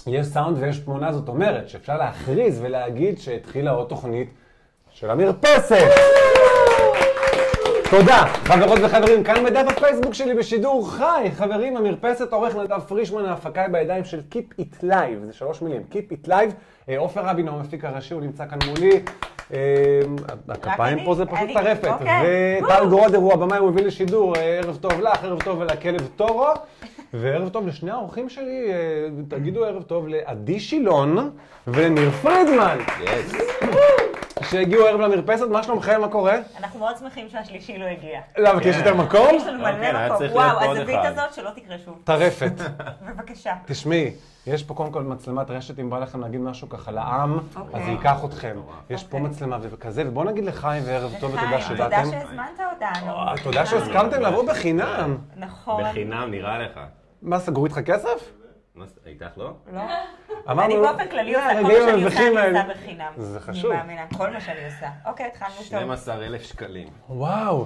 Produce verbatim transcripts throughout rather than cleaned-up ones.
יש סאונד ויש תמונה, זאת אומרת שאפשר להכריז ולהגיד שהתחילה עוד תוכנית של המרפסת. תודה, חברות וחברים, כאן בדף הפייסבוק שלי בשידור חי. חברים, המרפסת, עורך נדב פרישמן, ההפקה בידיים של Keep It Live, זה שלוש מילים, Keep It Live. עופר רבין, המפיק הראשי, הוא נמצא כאן מולי. הכפיים פה זה פשוט טרפת. וטל גרודר הוא הבמאי, הוא מביא לשידור. ערב טוב לך, ערב טוב לכלב טורו. וערב טוב לשני האורחים שלי, תגידו ערב טוב לעדי שילון ולניר פרידמן. שהגיעו ערב למרפסת, מה שלומכם, מה קורה? אנחנו מאוד שמחים שהשלישי לא הגיע. למה, כי יש יותר מקום? יש לנו מלא מקום. וואו, הזווית הזאת שלא תקרה שוב. טרפת. בבקשה. תשמעי, יש פה קודם כל מצלמת רשת, אם בא לכם להגיד משהו ככה לעם, אז זה ייקח אתכם. יש פה מצלמה וכזה, ובואו נגיד לחיים וערב טוב ותודה שבאתם. תודה שהזמנת אותנו. תודה שהסכמתם לבוא בחינם. נכון. בחינם, נראה לך. מה, סגרו איתך כסף? איתך לא? לא. אני באופן כללי עושה, כל מה שאני עושה אני עושה בחינם. זה חשוב. אני מאמינה, כל מה שאני עושה. אוקיי, התחלנו טוב. שנים עשר אלף שקלים. וואו.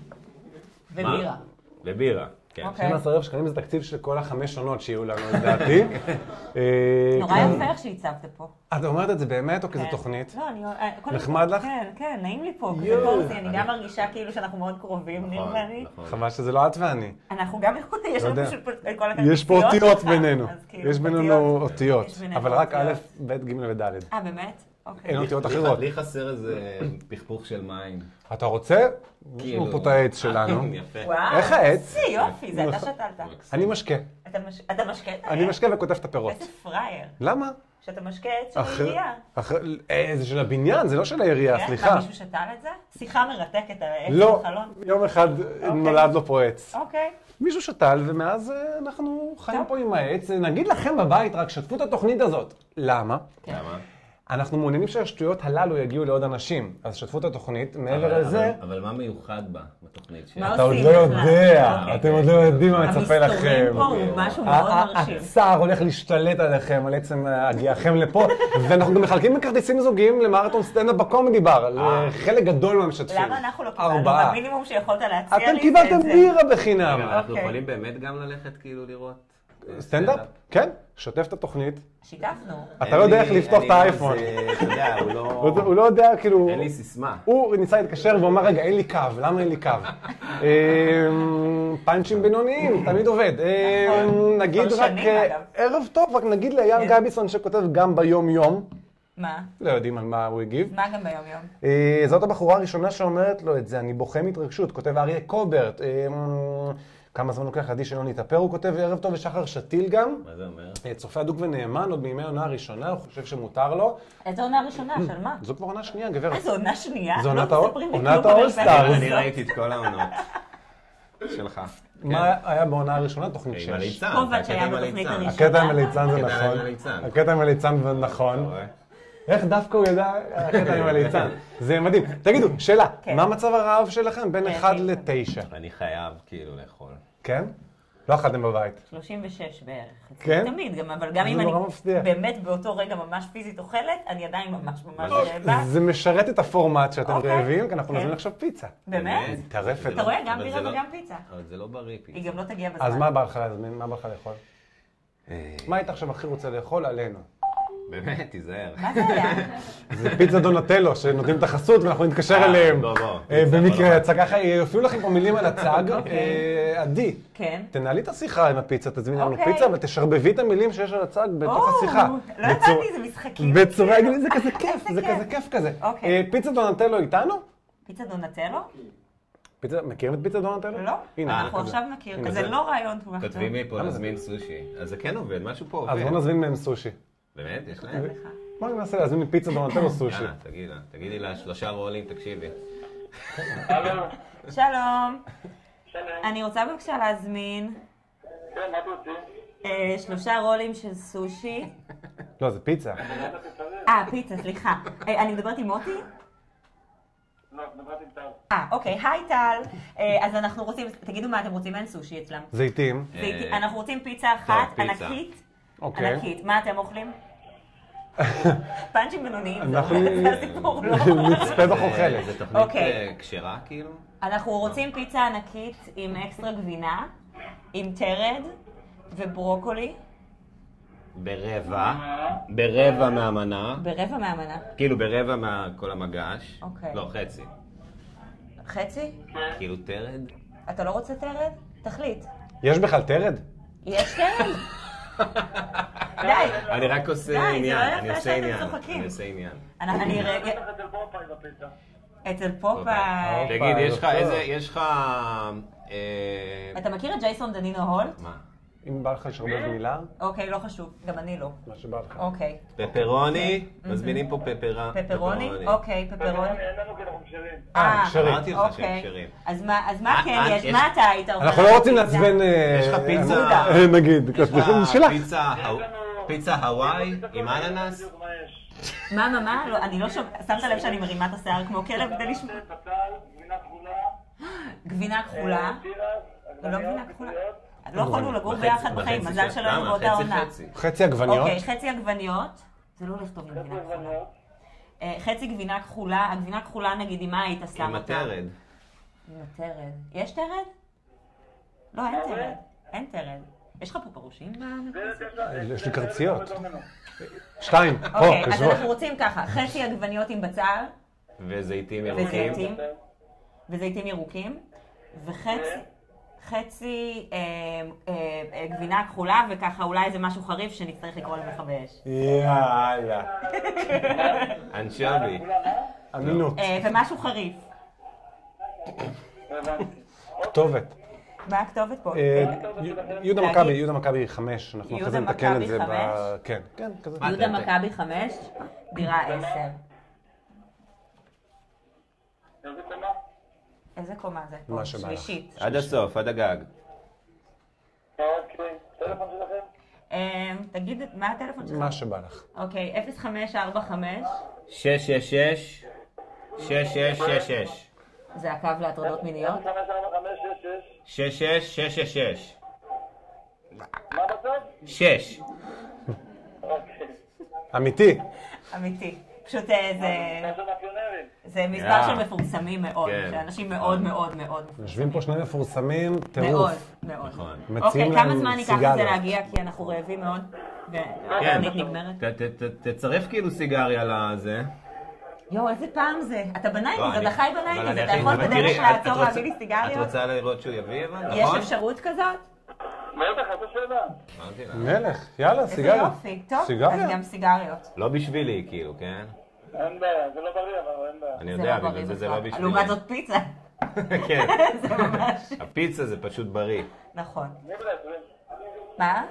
ובירה. ובירה, כן. שנים עשר אלף שקלים זה תקציב של כל החמש שונות שיהיו לנו, לדעתי. נורא יפה איך שהצבת פה. את אומרת את זה באמת או כזה תוכנית? לא, אני... נחמד לך? כן, כן, נעים לי פה. כזה פורסי, אני גם מרגישה כאילו שאנחנו מאוד קרובים, ניר ואני. חמש שזה לא את ואני. אנחנו גם יכולים, יש לנו פשוט כל הכרטיסיות. יש פה אותיות בינינו. יש בינינו אותיות. אבל רק א', ב', ג' וד'. אה, באמת? אין אותיות אחרות. לי חסר איזה פכפוך של מים. אתה רוצה? יש לנו פה את העץ שלנו. יפה. וואו. איך העץ? יופי, זה אתה שתלת. אני משקה. אתה משקה את העץ? אני משקה וכותב את הפירות. איזה פרייר. למה? שאתה משקה עץ של העירייה. זה של הבניין, זה לא של העירייה, סליחה. מה, מישהו שתל את זה? שיחה מרתקת על העץ לא, בחלון? יום אחד נולד לו פה עץ. אוקיי. מישהו שתל, ומאז אנחנו חיים פה עם העץ. נגיד לכם בבית, רק שתפו את התוכנית הזאת. למה? למה? אנחנו מעוניינים שהשטויות הללו יגיעו לעוד אנשים, אז שתפו את התוכנית, מעבר לזה... אבל מה מיוחד בה, בתוכנית שלי? אתה עוד לא יודע, אתם עוד לא יודעים מה מצפה לכם. המסתורים פה הוא משהו מאוד מרשים. הצער הולך להשתלט עליכם, על עצם הגיעכם לפה, ואנחנו גם מחלקים בכרטיסים זוגיים למרתון סטנדאפ בקומדי בר, לחלק גדול מהמשתתפים. למה אנחנו לא קיבלנו? המינימום שיכולת להציע לי זה... אתם קיבלתם בירה בחינם. אנחנו יכולים באמת גם ללכת כאילו לראות? סטנדאפ? כן, שוטף את התוכנית. שיתפנו. אתה לא יודע איך לפתוח את האייפון. אתה יודע, הוא לא... הוא לא יודע, כאילו... אין לי סיסמה. הוא ניסה להתקשר ואומר, רגע, אין לי קו, למה אין לי קו? פאנצ'ים בינוניים, תמיד עובד. נגיד רק, ערב טוב, רק נגיד לאייל גביסון שכותב גם ביום יום. מה? לא יודעים על מה הוא הגיב. מה גם ביום יום? זאת הבחורה הראשונה שאומרת לו את זה, אני בוכה מתרגשות, כותב אריה קוברט. כמה זמן לוקח עדי שלא נתאפר, הוא כותב ערב טוב ושחר שתיל גם. מה זה אומר? צופה דוק ונאמן, עוד בימי העונה הראשונה, הוא חושב שמותר לו. איזו עונה ראשונה? של מה? זו כבר עונה שנייה, גברת. אה, זו עונה שנייה? זו עונת האולסטארס. אני ראיתי את כל העונות שלך. מה היה בעונה הראשונה? תוכנית שש. עם הליצן. קובץ' היה בתוכנית הראשונה. הקטע עם הליצן זה נכון. הקטע עם הליצן זה נכון. איך דווקא הוא ידע הקטע עם הליצן? זה מדהים. תגידו, שאלה, מה מצב הרעב שלכם בין אחד לתשע? אני חייב כאילו לאכול. כן? לא אכלתם בבית. שלושים ושש בערך. כן? תמיד, אבל גם אם אני באמת באותו רגע ממש פיזית אוכלת, אני עדיין ממש ממש רעבה. זה משרת את הפורמט שאתם רעבים, כי אנחנו נזמין עכשיו פיצה. באמת? טרפת. אתה רואה? גם בירה וגם פיצה. אבל זה לא בריא פיצה. היא גם לא תגיע בזמן. אז מה בא לך להזמין? מה בא לך לאכול? מה היית עכשיו הכי רוצה לאכול? עלינו. באמת, תיזהר. מה זה היה? זה פיצה דונטלו, שנותנים את החסות ואנחנו נתקשר אליהם. בוא, בוא. במקרה, יצא ככה, יופיעו לכם פה מילים על הצג. עדי, כן. תנהלי את השיחה עם הפיצה, תזמיני לנו פיצה ותשרבבי את המילים שיש על הצג בתוך השיחה. לא ידעתי, זה משחקים. בצורה, זה כזה כיף, זה כזה כיף כזה. פיצה דונטלו איתנו? פיצה דונטלו? מכירים את פיצה דונטלו? לא. אנחנו עכשיו מכיר, זה לא רעיון טוב. כותבים לי פה להזמין סושי. אז זה כן עובד, משהו פה עובד. אז בוא נזמין מהם סושי. באמת? יש להם? בוא ננסה להזמין פיצה דונטלו סושי. יאללה, תגידי לה. תגידי לה, שלושה רולים, תקשיבי. שלום. אני רוצה בבקשה להזמין... כן, מה אתה רוצה? שלושה רולים של סושי. לא, זה פיצה. אה, פיצה, סליחה. אני מדברת עם מוטי? לא, מדברת עם טל. אה, אוקיי, היי טל. אז אנחנו רוצים, תגידו מה אתם רוצים, אין סושי אצלם. זיתים. אנחנו רוצים פיצה אחת, ענקית. אוקיי. ענקית. מה אתם אוכלים? פאנצ'ים בינוניים, אנחנו זה הסיפור, לא? נצפה בחוכלת. זה תוכנית כשרה כאילו? אנחנו רוצים פיצה ענקית עם אקסטרה גבינה, עם טרד וברוקולי. ברבע, ברבע מהמנה. ברבע מהמנה. כאילו ברבע מכל המגש. אוקיי. לא, חצי. חצי? כאילו תרד. אתה לא רוצה תרד? תחליט. יש בכלל תרד? יש תרד? די. אני רק עושה די, עניין. זה לא אני יפה עושה שאתם עניין. צוחקים. אני עושה עניין. אני רגע... אצל פופאי בפיצה. אצל פופאי. תגיד, יש לך איזה, יש לך... אתה מכיר את ג'ייסון דנינו הולט? מה? אם בא לך לשרבב מילה, אוקיי, לא חשוב. גם אני לא. מה שבא לך. אוקיי. פפרוני, מזמינים פה פפרה. פפרוני? אוקיי, פפרוני. אין לנו כי אנחנו כשרים. אה, כשרים. אמרתי לך שהם כשרים. אז מה כן אה, יש? יש- מה אתה היית רוצה? אנחנו לא רוצים לעצבן... יש לך פיצה... אה, נגיד, יש לך שלך. פיצה הוו- פיצה הוואי עם אננס? בדיוק מה יש. מה, מה, מה? לא, אני לא שומעת, שמת לב שאני מרימה את השיער כמו כלב כדי לשמוע. בצל, גבינה כחולה. גבינה כחולה. תירס, לא עגבניות, גבינה כחולה. ביצועיות. לא יכולנו לגור בחצי- ביחד בחצי בחיים, מזל ש- שלא היינו למה? באותה חצי עונה. חצי. חצי עגבניות. אוקיי, חצי עגבניות. זה לא הולך טוב עם גבינה כחולה. עגבניות. אה, חצי גבינה כחולה. הגבינה כחולה, נגיד, עם מה היית שם עם אותה? התרד. עם התרד. יש תרד? לא, אין תרד. אין תרד. יש לך פה פירושים? יש לי קרציות. שתיים. פה, אוקיי, אז קשור. אנחנו רוצים ככה, חצי עגבניות עם בצל, וזיתים ירוקים. וזיתים, וזיתים ירוקים, וחצי חצי אה, אה, אה, גבינה כחולה, וככה אולי איזה משהו חריף שנצטרך לקרוא למכבי אש. יאללה. אנשובי. אמינות. אה, ומשהו חריף. כתובת. מה הכתובת פה? אה, יהודה מכבי, יהודה מכבי חמש. אנחנו אחרי זה יהודה נתקן את מכבי זה. ב- חמש? כן, כן, כזה. יהודה מכבי חמש, דירה עשר. איזה קומה? איזה קומה זה? מה פה? שבא לך. שלישית. עד הסוף, עד הגג. אוקיי. טלפון שלכם? אה, תגיד, מה הטלפון שלך? מה שבא לך. אוקיי, אפס חמש ארבע חמש, שש שש שש. שש שש שש שש. זה הקו להטרדות מיניות. חמש ארבע חמש שש שש. שש שש שש שש שש. מה בצד? שש. אוקיי. אמיתי. אמיתי. פשוט אה, זה... איזה מאפיונרים. זה מספר יאה. של מפורסמים מאוד, כן. שאנשים מאוד מאוד מאוד יושבים פה שני מפורסמים, מאוד טירוף. מאוד. נכון. מציעים אוקיי, להם כמה זמן ייקח לזה סיגריות. להגיע? כי אנחנו רעבים מאוד. כן. והתוכנית נגמרת. ת- ת- ת- תצרף כאילו סיגריה לזה. יואו, איזה פעם זה. אתה בניינטיז, לא, אתה אני- חי אבל בניינטיז, אני אתה הכי- יכול אבל בדרך תראי, את- לעצור את רוצה- להביא לי סיגריות? את רוצה לראות שהוא יביא אבל? יש נכון? אפשרות כזאת? בטח, איזה שאלה. אמרתי לה. מלך, יאללה, איזה סיגריה. יופי. טוב, אז סיגריה? גם סיגריות. לא בשבילי כאילו, כן? אין בעיה, זה לא בריא, אבל אין בעיה. אני זה יודע, לא בגלל בריא זה זה לא בכלל. בשבילי. לעומת זאת פיצה. כן. זה ממש... הפיצה זה פשוט בריא. נכון. מי בלה עשרים? מה?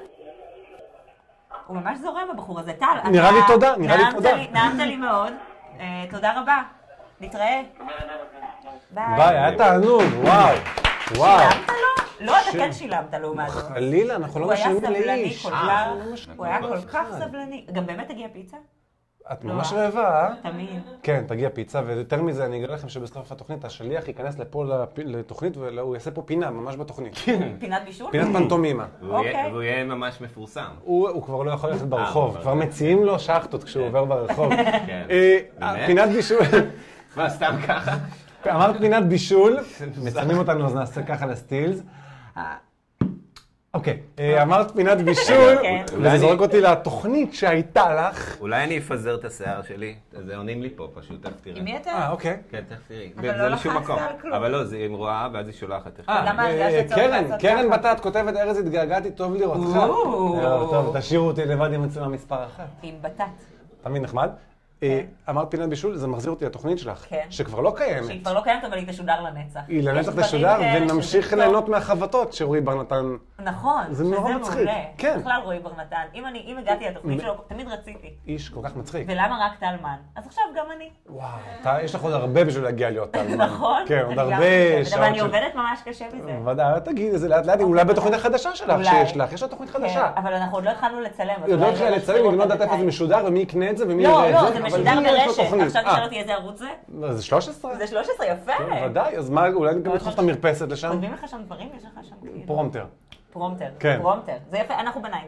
הוא ממש זורם הבחור הזה. טל, אתה... נראה לי תודה, נראה לי נעמת תודה. לי- נעמת לי מאוד. אה, תודה רבה. נתראה. ביי. ביי, היה תענוג, וואו. וואו. שילמת לו? לא, אתה כן שילמת לעומת זאת. חלילה, אנחנו לא הוא היה משלמים סבלני לאיש. כל אה, כך, לא משלמים. הוא היה כל כך סבלני. גם באמת הגיעה פיצה? את ממש רעבה, אה? תמיד. כן, תגיע פיצה, ויותר מזה, אני אגלה לכם שבסוף התוכנית, השליח ייכנס לפה לפ- לתוכנית, והוא יעשה פה פינה, ממש בתוכנית. פינת בישול? פינת פנטומימה. והוא יהיה- אוקיי. והוא יהיה ממש מפורסם. הוא הוא כבר לא יכול ללכת ברחוב, אה, כבר אבל- מציעים לו שחטות כשהוא עובר ברחוב. כן. אה, באמת? פינת בישול, מה, סתם ככה? אמרת פינת בישול, מצלמים אותנו אז נעשה ככה לסטילס. אה, אוקיי, אה, אמרת פינת בישול, כן. וזה זורק אותי לתוכנית שהייתה לך. אולי אני אפזר את השיער שלי? זה עונים לי פה פשוט, תכף תראה. עם מי אתה? אה, אוקיי. כן, תכף תראי. אבל זה לא לשום לחצת מקום. על כלום. אבל לא, זה עם רואה, ואז היא שולחת. אה, למה? אה, בגלל שצריך קרן, לעשות קרן ככה. בטט כותבת, ארז התגעגעתי, טוב לראותך. או. אה, טוב, תשאירו אותי לבד עם מצלמה מספר אחת. עם בטט. תמיד נחמד. אה, אמרת פינת בישול, זה מחזיר אותי לתוכנית שלך, כן. שכבר לא קיימת. שהיא כבר לא קיימת, אבל היא תשודר לנצח. היא יש לנצח דברים תשודר, כאלה ונמשיך שזה ליהנות טוב. מהחבטות שרועי בר נתן. נכון, זה שזה נורא מצחיק. מעולה. כן. בכלל רועי בר נתן. אם אני- אם הגעתי לתוכנית שלו, תמיד רציתי. איש כל כך מצחיק. ולמה רק טלמן? אז עכשיו גם אני. וואו, אתה- יש לך עוד הרבה בשביל להגיע להיות טלמן. נכון? כן, עוד אני גם הרבה חושבת, שעות. אבל אני של- עובדת ממש קשה בזה. ודאי, אל תגידי את זה לאט לאט, אולי בתוכנית החדשה שלך אולי. שיש לך, יש לה תוכנית כן, חדשה. אבל אנחנו עוד לא התחלנו לצלם. אז היא עוד לא אולי התחילה זה לצלם, משהו היא לא יודעת איפה מתי. זה משודר ומי יקנה את זה ומי לא, יראה את זה. לא, זה אבל משודר היא, יש לה ברשת. תוכנית. עכשיו אה, נשאל אותי איזה ערוץ זה? זה שלוש עשרה? זה שלוש עשרה, יפה. ודאי, אז מה, אולי גם נדחוף את המרפסת לשם? כותבים לך שם דברים? יש לך שם כאילו... פרומטר. פרומטר. כן. פרומטר. זה יפה, אנחנו בניינטיז.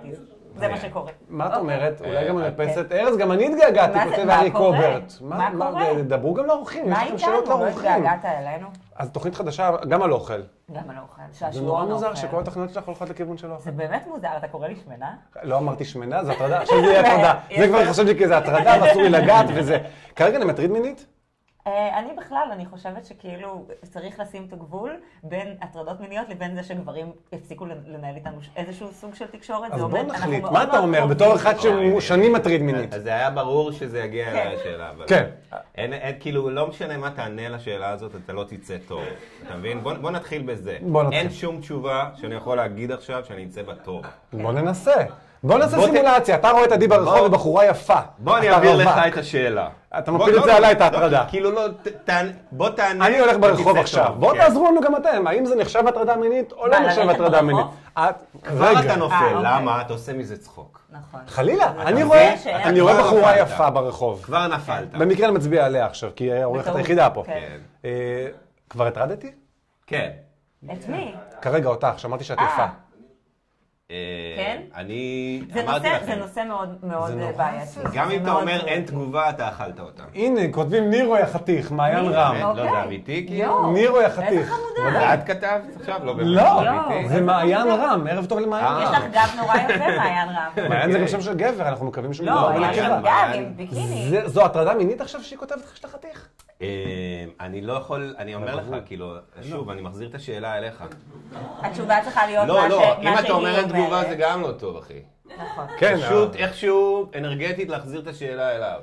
זה מה שקורה. מה את אוקיי. אומרת? אולי גם אה, המרפסת ארז, גם אני התגעגעתי, מה זה- כותב מה ארי קורה? קוברט. מה קורה? דברו גם לאורחים, יש מה לכם איתנו? שאלות לא לאורחים. התגעגעת אלינו? אז תוכנית חדשה, גם על אוכל. גם על אוכל. זה שעשועון נורא מוזר אוכל. שכל התוכניות שלך הולכות לכיוון של אוכל. זה באמת מוזר, אתה קורא לי שמנה? לא אמרתי שמנה, זה הטרדה, עכשיו זה יהיה הטרדה. זה כבר חשבתי כי זה הטרדה ואסור לי לגעת וזה. כרגע אני מטריד מינית? אה, אני בכלל, אני חושבת שכאילו צריך לשים את הגבול בין הטרדות מיניות לבין זה שגברים יפסיקו לנהל איתנו איזשהו סוג של תקשורת. אז זה בוא אומר, אנחנו נחליט, מאוד מה אתה מאוד אומר קרובים. בתור אחד שהוא שנים מטריד מינית? אז זה היה ברור שזה יגיע אליי השאלה, אבל... כן. אין, אין, כאילו, לא משנה מה תענה לשאלה הזאת, אתה לא תצא טוב. אתה מבין? בוא, בוא נתחיל בזה. בוא נתחיל. אין שום תשובה שאני יכול להגיד עכשיו שאני אצא בטוב. בוא ננסה. בוא נעשה בוא ת- סימולציה, אתה רואה את עדי ברחוב בוא- ובחורה יפה. בוא אני אתה אעביר רווק. לך את השאלה. אתה בוא- מפיל לא, את זה לא, עליי, את לא, ההטרדה. כאילו לא, ת- תענה- בוא תענה. אני הולך ברחוב ותצא עכשיו. טוב, בואו כן. תעזרו לנו גם אתם, האם זה נחשב הטרדה מינית או לא מה, נחשב ללכת הטרדה ברחוב? מינית? את- כבר רגע. אתה נופל, אה, אוקיי. למה? אתה עושה מזה צחוק. נכון. חלילה, אני מבין רואה שאין- אני רואה כבר בחורה נפלת. יפה ברחוב. כבר נפלת. במקרה אני מצביע עליה עכשיו, כי היא העורכת בטעות, היחידה פה. כן. אה, כבר הטרדתי? כן. את מי? כרגע אותך, שאמרתי שאת אה. יפה. אה, כן? אני זה אמרתי נושא- זה לכם, נושא מאוד מאוד זה נורא בעייתי. גם זה אם אתה מאוד אומר מאוד- אין תגובה, אתה אכלת אותה. הנה, כותבים נירו יא חתיך, מעיין נירו. רם. באמת? לא אוקיי. זה אמיתי כאילו? יואו, נירו יא איזה חתיך. חמודה. זה את כתבת עכשיו? לא באמת. לא, יואו. זה מעיין רם, ערב טוב למעיין אה. יש רם. לך גב נורא יפה, מעיין רם. מעיין זה גם שם של גבר, אנחנו מקווים שהוא לא, מדובר היה מעיין, שם בנקבה. גב מעיין. עם ביקיני. זה- זו הטרדה מינית עכשיו שהיא כותבת לך שאתה חתיך? אה, אני לא יכול, אני אומר לך, כאילו, שוב, אני מחזיר את השאלה אליך. התשובה צריכה להיות לא, מה לא, ש- אם מה אתה שהיא אומר אין תגובה אומרת. זה גם לא טוב, אחי. נכון. כן, פשוט איכשהו אנרגטית להחזיר את השאלה אליו.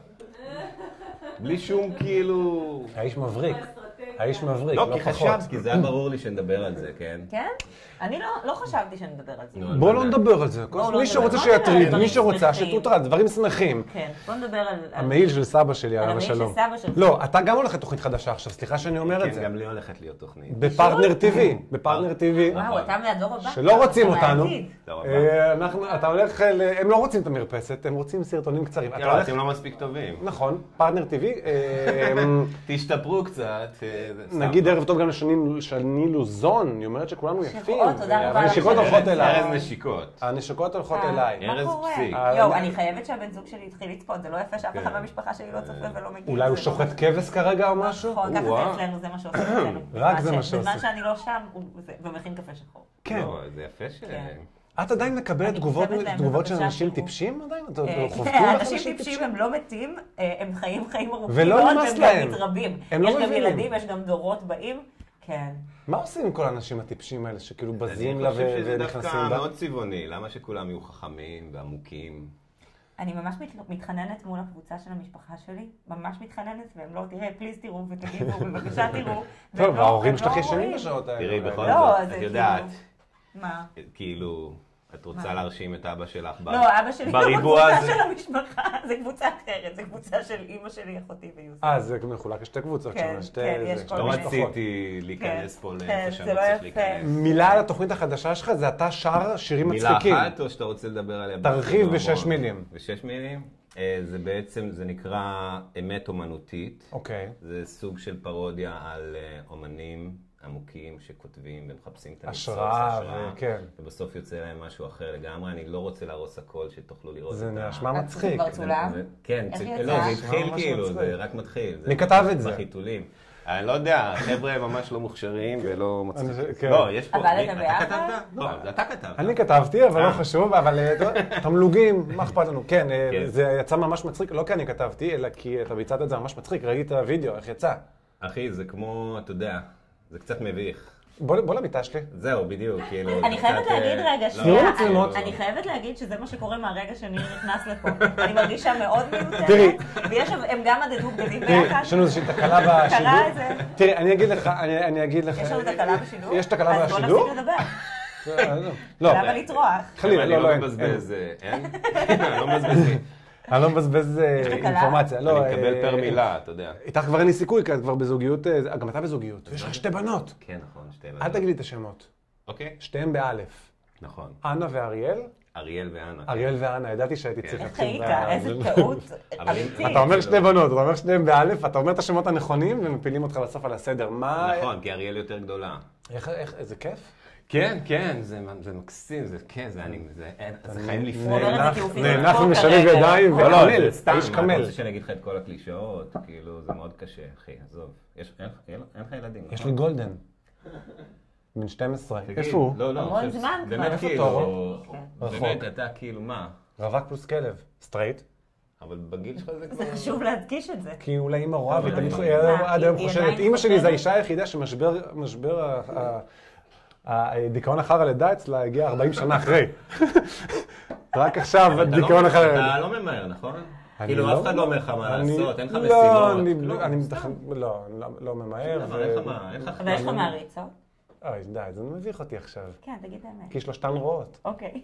בלי שום כאילו... האיש מבריק. האיש מבריק, לא, לא כי פחות. חשבת, כי זה היה ברור לי שנדבר על זה, כן? כן? אני לא- לא חשבתי שנדבר על זה. נו, בוא אז לא מה? נדבר על זה. בואו לא מי נדבר. שרוצה בוא נדבר על שיטריד, דברים מי שרוצה שמחים. שתוטרד, דברים שמחים. כן, בוא נדבר על... על- המעיל של סבא שלי, עליו המעיל של השלום. סבא שלך. לא, אתה גם הולך לתוכנית חדשה עכשיו, סליחה שאני אומר את כן, זה. גם לי הולכת להיות תוכנית. בפרטנר טיווי, בפרטנר טיווי. וואו, אתה מהדור הבא. שלא רוצים אתה אותנו. מהעתיד. לא, אבל- אה, אנחנו- אתה הולך, ל- הם לא רוצים את המרפסת, הם רוצים סרטונים קצרים. אתה לא, הולך- אתם לא מספיק טובים. נכון, פרטנר טיווי. אה, תשתפרו קצת. אה, זה סתם. נגיד ערב טוב גם לשני שני לוזון, היא אומרת שכולנו יפים. שבועות, תודה רבה הנשיקות לך. הולכות אליי. ארז נשיקות. הנשיקות הולכות אה, אליי. מה ארז קורה? פסיק. יואו, אני חייבת שהבן זוג שלי התחיל לצפות, זה לא יפה שאף אחד כן. מהמשפחה שלי לא צופה ולא מגיע. אולי הוא זה שוחט כבש כרגע או משהו? נכון, ככה או-אה. זה אצלנו, זה מה שעושים אצלנו. רק זה בזמן מה ש- שעושים. בזמן שאני לא שם, הוא זה- ומכין קפה שחור. כן. לא, זה יפה ש... כן. את עדיין מקבלת אני תגובות כותבת להם, תגובות של בבקשה, אנשים תראו. טיפשים עדיין? אתה אה, חובטים לך אנשים טיפשים הם לא מתים, אה, הם חיים חיים ארוכים ולא מאוד, נמאס והם להם. גם מתרבים. הם לא יש גם מבינים. ילדים, יש גם דורות באים. כן. מה עושים עם כל האנשים הטיפשים האלה שכאילו בזים אני לה חושב ו- שזה ונכנסים דווקא בה? מאוד צבעוני. למה שכולם יהיו חכמים ועמוקים? אני ממש מת- מתחננת מול הקבוצה של המשפחה שלי, ממש מתחננת, והם לא, תראה, פליז תראו ותגיבו, בבקשה תראו. והם טוב, לא- ההורים הם שלך לא ישנים רואים. בשעות האלה. תראי, בכל לא, זאת, זה את כאילו- יודעת, מה? כאילו, את רוצה מה? להרשים את אבא שלך ב- לא, אבא שלי לא בריבוע בקבוצה הזה. של המשפחה, זה קבוצה אחרת, זה קבוצה של אימא שלי, אחותי ויוסף. אה, זה מחולק לשתי קבוצות כן, שם, שתי... כן, יש זה, כל שתי לא מיני. משפחות. רציתי להיכנס פה כן, לאיפה זה שאני לא לא צריך יפה. להיכנס. מילה על התוכנית החדשה שלך, זה אתה שר שירים מילה מצחיקים. אחת, או שאתה רוצה לדבר עליה? תרחיב בהרחבה? בשש מילים. בשש מילים? אה, זה בעצם, זה נקרא אמת אומנותית. אוקיי. זה סוג של פרודיה על אה, אומנים עמוקים שכותבים ומחפשים את הניצוץ, השראה, וכן. ובסוף יוצא להם משהו אחר לגמרי. אני לא רוצה להרוס הכל, שתוכלו לראות זה את ה... נשמע זה מצחיק. כבר צולם? זה- כן, איך זה- יצא? לא, זה נשמע התחיל ממש כאילו, מצחיק. זה רק מתחיל. מי כתב את זה? בחיתולים. אני לא יודע, חבר'ה ממש לא מוכשרים ולא מצחיקים. כן. לא, יש פה... עבדת אתה ביחד? כתבת? לא, זה אתה כתבת. אני כתבתי, אבל לא אה. חשוב, אבל אה, תמלוגים, מה אכפת לנו? כן, אה, כן. זה יצא ממש מצחיק, לא כי אני כתבתי, אלא כי אתה ביצעת את זה ממש מצחיק, ראיתי את הוידאו, איך יצא. אחי, זה כמו, אתה יודע, זה קצת מביך. בוא בוא למיטה שלי. זהו, בדיוק, כאילו... אני זה חייבת קצת, להגיד אה, רגע, לא, תראו שנייה, מצלמות. אני חייבת להגיד שזה מה שקורה מהרגע שניר נכנס לפה. אני מרגישה מאוד מיותרת, תראי. ויש, הם גם מדדו בגדים תראי, ביחד. יש לנו איזושהי תקלה בשידור. קרה איזה? תראי, אני אגיד לך, אני אני אגיד לך... יש לנו תקלה בשידור? יש תקלה אז בשידור? בוא נפסיק לדבר. אה, לא. לא, למה לטרוח? חלילה, אני לא, לא, לא אין. מבזבז, אה, אין? אני לא מבזבז. אני לא מבזבז אה, תקלה? אינפורמציה. לא, אני מקבל אה, פר מילה, אתה יודע. איתך כבר אין לי סיכוי, כי את כבר בזוגיות, אה, גם אתה בזוגיות. יש לך שתי בנות. כן, נכון, שתי אל ילדים. תגיד לי את השמות. אוקיי, שתיהם באלף. נכון. אנה ואריאל? אריאל ואנה. אריאל ואנה, ידעתי שהייתי כן. צריך איך להתחיל. היית? ב- איזה זה- טעות אבל אם- אמיתית. אתה אומר שתי בנות, אתה אומר שניהם באלף, אתה אומר את השמות הנכונים ומפילים אותך בסוף על הסדר. מה... נכון, כי אריאל יותר גדולה. איך, איך, איזה כיף. כן, כן, זה זה מקסים, זה כן, זה אני, זה אין, זה חיים לפני. הוא אומר את זה כי הוא פיזית נאנח פה ומשלב כרגע. ידיים לא, לא, וקמל, זה סתם, האיש אני קמל. רוצה שאני אגיד לך את כל הקלישאות, כאילו, זה מאוד קשה, אחי, עזוב. יש- אין אין- אין לך ילדים, יש נכון? לי גולדן. בן שתים עשרה. תגיד, איפה הוא? לא, לא, המון אני חושב- זמן כבר. באמת איפה כאילו, תורו? באמת, רחוק. אתה כאילו, מה? רווק פלוס כלב. סטרייט. אבל בגיל שלך זה כבר... זה חשוב להדגיש את זה. כי אולי אימא רואה, והיא אבל תמיד היא- חושבת, מה, עד היום היא חושבת, עדיין אימא שלי זה חושבת? האישה היחידה שמשבר משבר ה- ה- הדיכאון אחר הלידה אצלה הגיע ארבעים שנה אחרי. רק עכשיו אתה לא- הדיכאון אחר הלידה. אתה לא ממהר, נכון? אני כאילו, לא- אף אחד לא אומר לך מה אני- לעשות, אין לך לא, משימות. אני- כלום, אני סתם. מתכנן, לא, לא- לא ממהר. שום דבר, ו- אין לך מה, אין לך... אבל יש לך מעריצות? אוי, די, זה מביך אותי עכשיו. כן, תגיד את האמת. כי שלושתן רואות. אוקיי.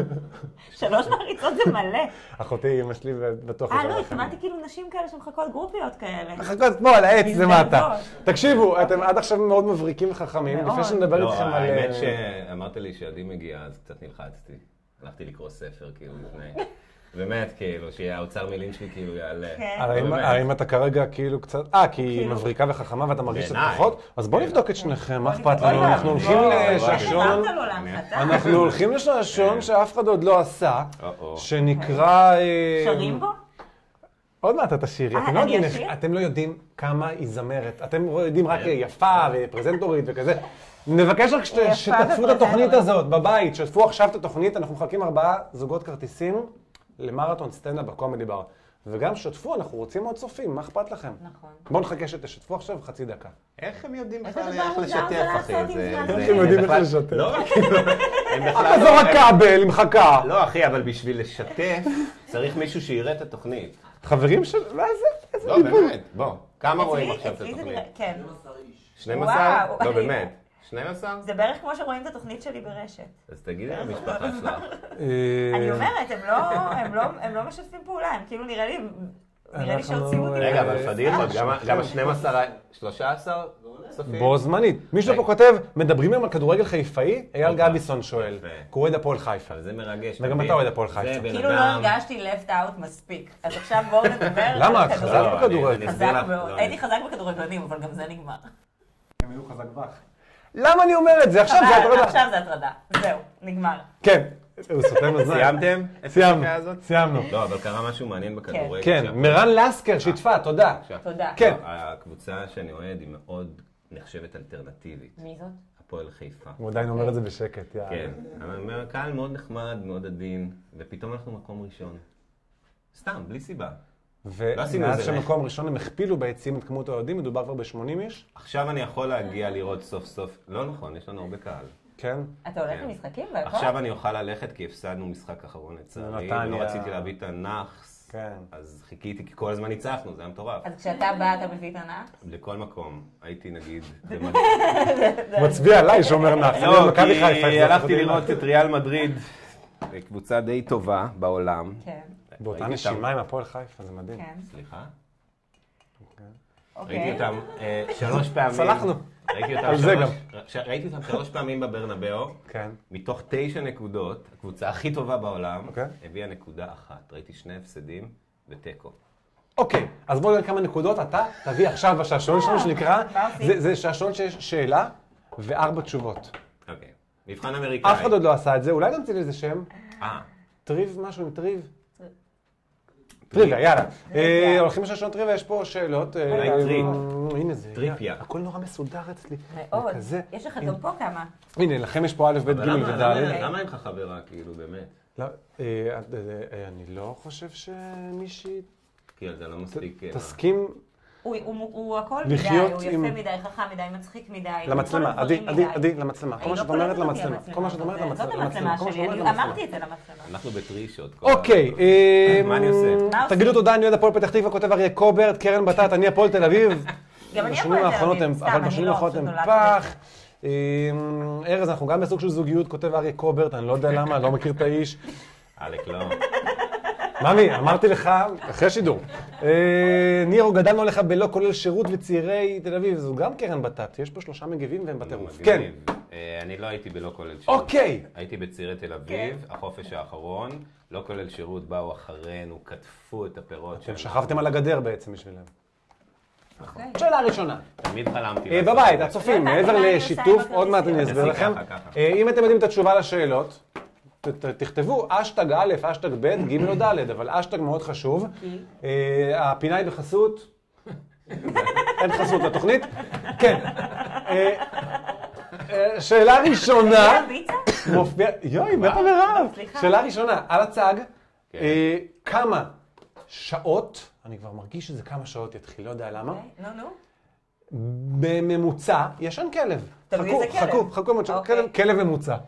שלוש מעריצות זה מלא. אחותי, אמא שלי, בטוח אה, יש לא, לה התכוונתי כאילו נשים כאלה שמחכות גרופיות כאלה. מחכות כמו על העץ למטה. מזדהות. תקשיבו, אתם עד עכשיו מאוד מבריקים וחכמים, מאוד. לפני שנדבר לא, איתכם על... האמת שאמרת לי שעדי מגיע, אז קצת נלחצתי. הלכתי לקרוא ספר, כאילו, לפני. באמת, כאילו, שהאוצר מילים שלי כאילו יעלה. כן. הרי אם- באמת. הרי אם אתה כרגע כאילו קצת... אה, כי היא כאילו- מבריקה וחכמה ואתה מרגיש קצת בעיניי. פחות? אז בוא כן. נבדוק את שניכם, מה בוא אכפת נבדוק. לנו? אוי, אנחנו בוא, הולכים בוא, לשעשון... הרמת לו להנחתה. אנחנו הולכים לשעשון שאף אחד עוד לא עשה, או-או. שנקרא... אה, שרים בו? עוד מעט אתה תשאירי. אה, אתם לא אני יודעים אשיר? איך- אתם לא יודעים כמה היא זמרת. אתם יודעים רק יפה ופרזנטורית וכזה. נבקש רק שת- יפה שתעטפו את ופרזנטורית. התוכנית הזאת בבית, שתפו עכשיו את התוכנית, אנחנו מחלקים ארבעה זוגות כרטיסים למרתון סטנדאפ בקומדי בר. וגם שתפו, אנחנו רוצים עוד צופים, מה אכפת לכם? נכון. בואו נחכה שתשתפו עכשיו חצי דקה. איך הם יודעים איזה בכלל דבר איך מוזר לשתף, זה אחי? לעשות עם זה- זמן. זה- איך הם יודעים איך בכלל- לשתף? לא רק כאילו, הם בכלל אתה לא... זורק הם- כבל עם חכה. לא, אחי, אבל בשביל לשתף, צריך מישהו שיראה את התוכנית. חברים של... מה זה? איזה לא, ליבוי. באמת, בוא. כמה רואים אצלי- עכשיו את אצלי זה התוכנית? נראה- כן. שנים עשר? וואו. לא, באמת. שנים עשר? זה בערך כמו שרואים את התוכנית שלי ברשת. אז תגידי למשפחה שלך. אה, אני אומרת, הם לא- הם לא- הם לא משתפים פעולה, הם כאילו נראה לי... נראה לי אנחנו- שהוציאו אותי. רגע, אבל אה, פדיחות, אה, גם ה-שנים עשר, שלושה עשר צופים? בו זמנית. מישהו פה כותב, מדברים היום על כדורגל חיפאי? אייל אוקיי. גביסון שואל. יפה. כי הוא אוהד הפועל חיפה. אבל זה מרגש. וגם תבין. אתה אוהד הפועל חיפה. זה בן כאילו לא אדם- הרגשתי left out מספיק. אז עכשיו בואו נדבר על למה? את כדורגל. חזק לא, בכדורגל. אני- אני אסביר חזק לך, מאוד. לא, הייתי אני- חזק בכדורגלנים, אבל גם זה נגמר. הם היו חזק בך. למה אני אומר את זה? עכשיו זה אבל הטרדה. עכשיו זה הטרדה. זהו, נגמר. כן. הוא סותם אוזניים. סיימתם? את סיימנו. הפרקה הזאת? סיימנו. לא, אבל קרה משהו מעניין בכדורגל. כן, שהפועל- מרן לסקר שיתפה, תודה. עכשיו, תודה. כן. לא, הקבוצה שאני אוהד היא מאוד נחשבת אלטרנטיבית. מי זאת? הפועל חיפה. הוא עדיין אומר את זה בשקט, יאללה. כן. אני אומר, קהל מאוד נחמד, מאוד עדין, ופתאום אנחנו מקום ראשון. סתם, בלי סיבה. לא עשינו ומאז את זה, שמקום ראשון הם הכפילו ביציעים את כמות האוהדים, מדובר כבר ב-שמונים איש? עכשיו אני יכול להגיע לראות סוף סוף, לא נכון, יש לנו הרבה קהל. כן. אתה הולך כן. למשחקים והכל? עכשיו אני אוכל ללכת כי הפסדנו משחק אחרון לצערי, לנתניה. ולא רציתי להביא את הנאחס, כן. אז חיכיתי כי כל הזמן ניצחנו, זה היה מטורף. אז כשאתה בא אתה מביא את הנאחס? לכל מקום, הייתי נגיד, במד- מצביע עליי שאומר נח. אני אוהד לא, מכבי חיפה, כי זה הלכתי הפרדה. לראות את ריאל מדריד, קבוצה די טובה בעולם. כן. באותה ראיתי אותם- נשימה עם הפועל חיפה, זה מדהים. כן. סליחה? אוקיי. ראיתי אותם אה, שלוש פעמים. סלחנו. ראיתי אותם על זה שלוש- ש- ראיתי אותם שלוש פעמים בברנבאו. כן. מתוך תשע נקודות, הקבוצה הכי טובה בעולם, אוקיי. הביאה נקודה אחת. ראיתי שני הפסדים ותיקו. אוקיי, אז בואו נראה כמה נקודות אתה תביא עכשיו בשעשון שלנו שנקרא, מה עושים? זה- זה שעשון שיש שאלה וארבע תשובות. אוקיי. מבחן אמריקאי. אף אחד עוד לא עשה את זה, אולי נמציא לזה שם. אה, טריב משהו עם טריב? טריוויה, יאללה. אה, הולכים לשעשון טריוויה, יש פה שאלות. אה, אולי אה, טריפ. הנה זה, טריפיה. הכל נורא מסודר אצלי. מאוד. כזה. יש לך גם פה כמה. הנה, לכם יש פה א', ב', ג' אבל למה- וד'. למה- למה אין לך חברה, כאילו, באמת? לא, אה, אה, אה, אני לא חושב שמישהי כי אתה לא מספיק... אה, תסכים הוא- הוא הוא הכל מדי, לחיות הוא עם- יפה מדי, חכם מדי, מצחיק מדי. למצלמה. כל עדי, הדברים עדי, מדי. עדי, למצלמה. כל היא מה לא שאת אומרת קולטת אותי, למצלמה. כל מה שאת אומרת הזאת. למצלמה. זאת המצלמה כל מה שאת שלי, אומרת אני למצלמה. אמרתי את זה למצלמה. אנחנו בטרישות. כל אוקיי, ה- אה, מה אני עושה? מה תגידו עושים? תודה, אני אוהד הפועל פתח תקווה, כותב אריה קוברט, קרן בטט, אני הפועל תל אביב. גם אני בשנים הפועל תל האחרונות אביב, הם- סתם, אבל אני בשנים לא, האחרונות פשוט הם נולדתי פח. אה, ארז, אנחנו גם בסוג של זוגיות, כותב אריה קוברט, אני לא יודע למה, לא מכיר את האיש. אלק, לא. ממי, אמרתי לך, אחרי שידור. אה, נירו, גדלנו עליך בלא כולל שירות וצעירי תל אביב, זו גם קרן בטט, יש פה שלושה מגיבים והם בטירוף. כן. מגניב. אה, אני לא הייתי בלא כולל שירות. אוקיי. הייתי בצעירי תל אביב, החופש האחרון, לא כולל שירות, באו אחרינו, קטפו את הפירות אתם שלנו. שכבתם על הגדר בעצם בשבילם. אוקיי. שאלה ראשונה. תמיד חלמתי. אה, לעשות בבית, את זה. הצופים, לא מעבר הבנתי מה אני עושה לשיתוף, עם עוד מעט אני הכרטיסיות. אסביר לכם. ככה, ככה. אה, אם אתם יודעים את התשובה לשאלות, ת- ת- תכתבו אשטג א', אשטג ב', ג' או ד', אבל אשטג מאוד חשוב. אה, הפינה היא בחסות, אין חסות לתוכנית. כן. אה, אה, שאלה ראשונה, ביצה? מופיע, יואי, מתה ברעב. סליחה. שאלה ראשונה, על הצג, כן. אה, כמה שעות, אני כבר מרגיש שזה כמה שעות יתחיל, לא יודע למה, נו, נו. בממוצע, ישן כלב. תלוי חכו, איזה כלב. חכו, חכו, מאוד שעות. אוקיי. כלב- כלב ממוצע.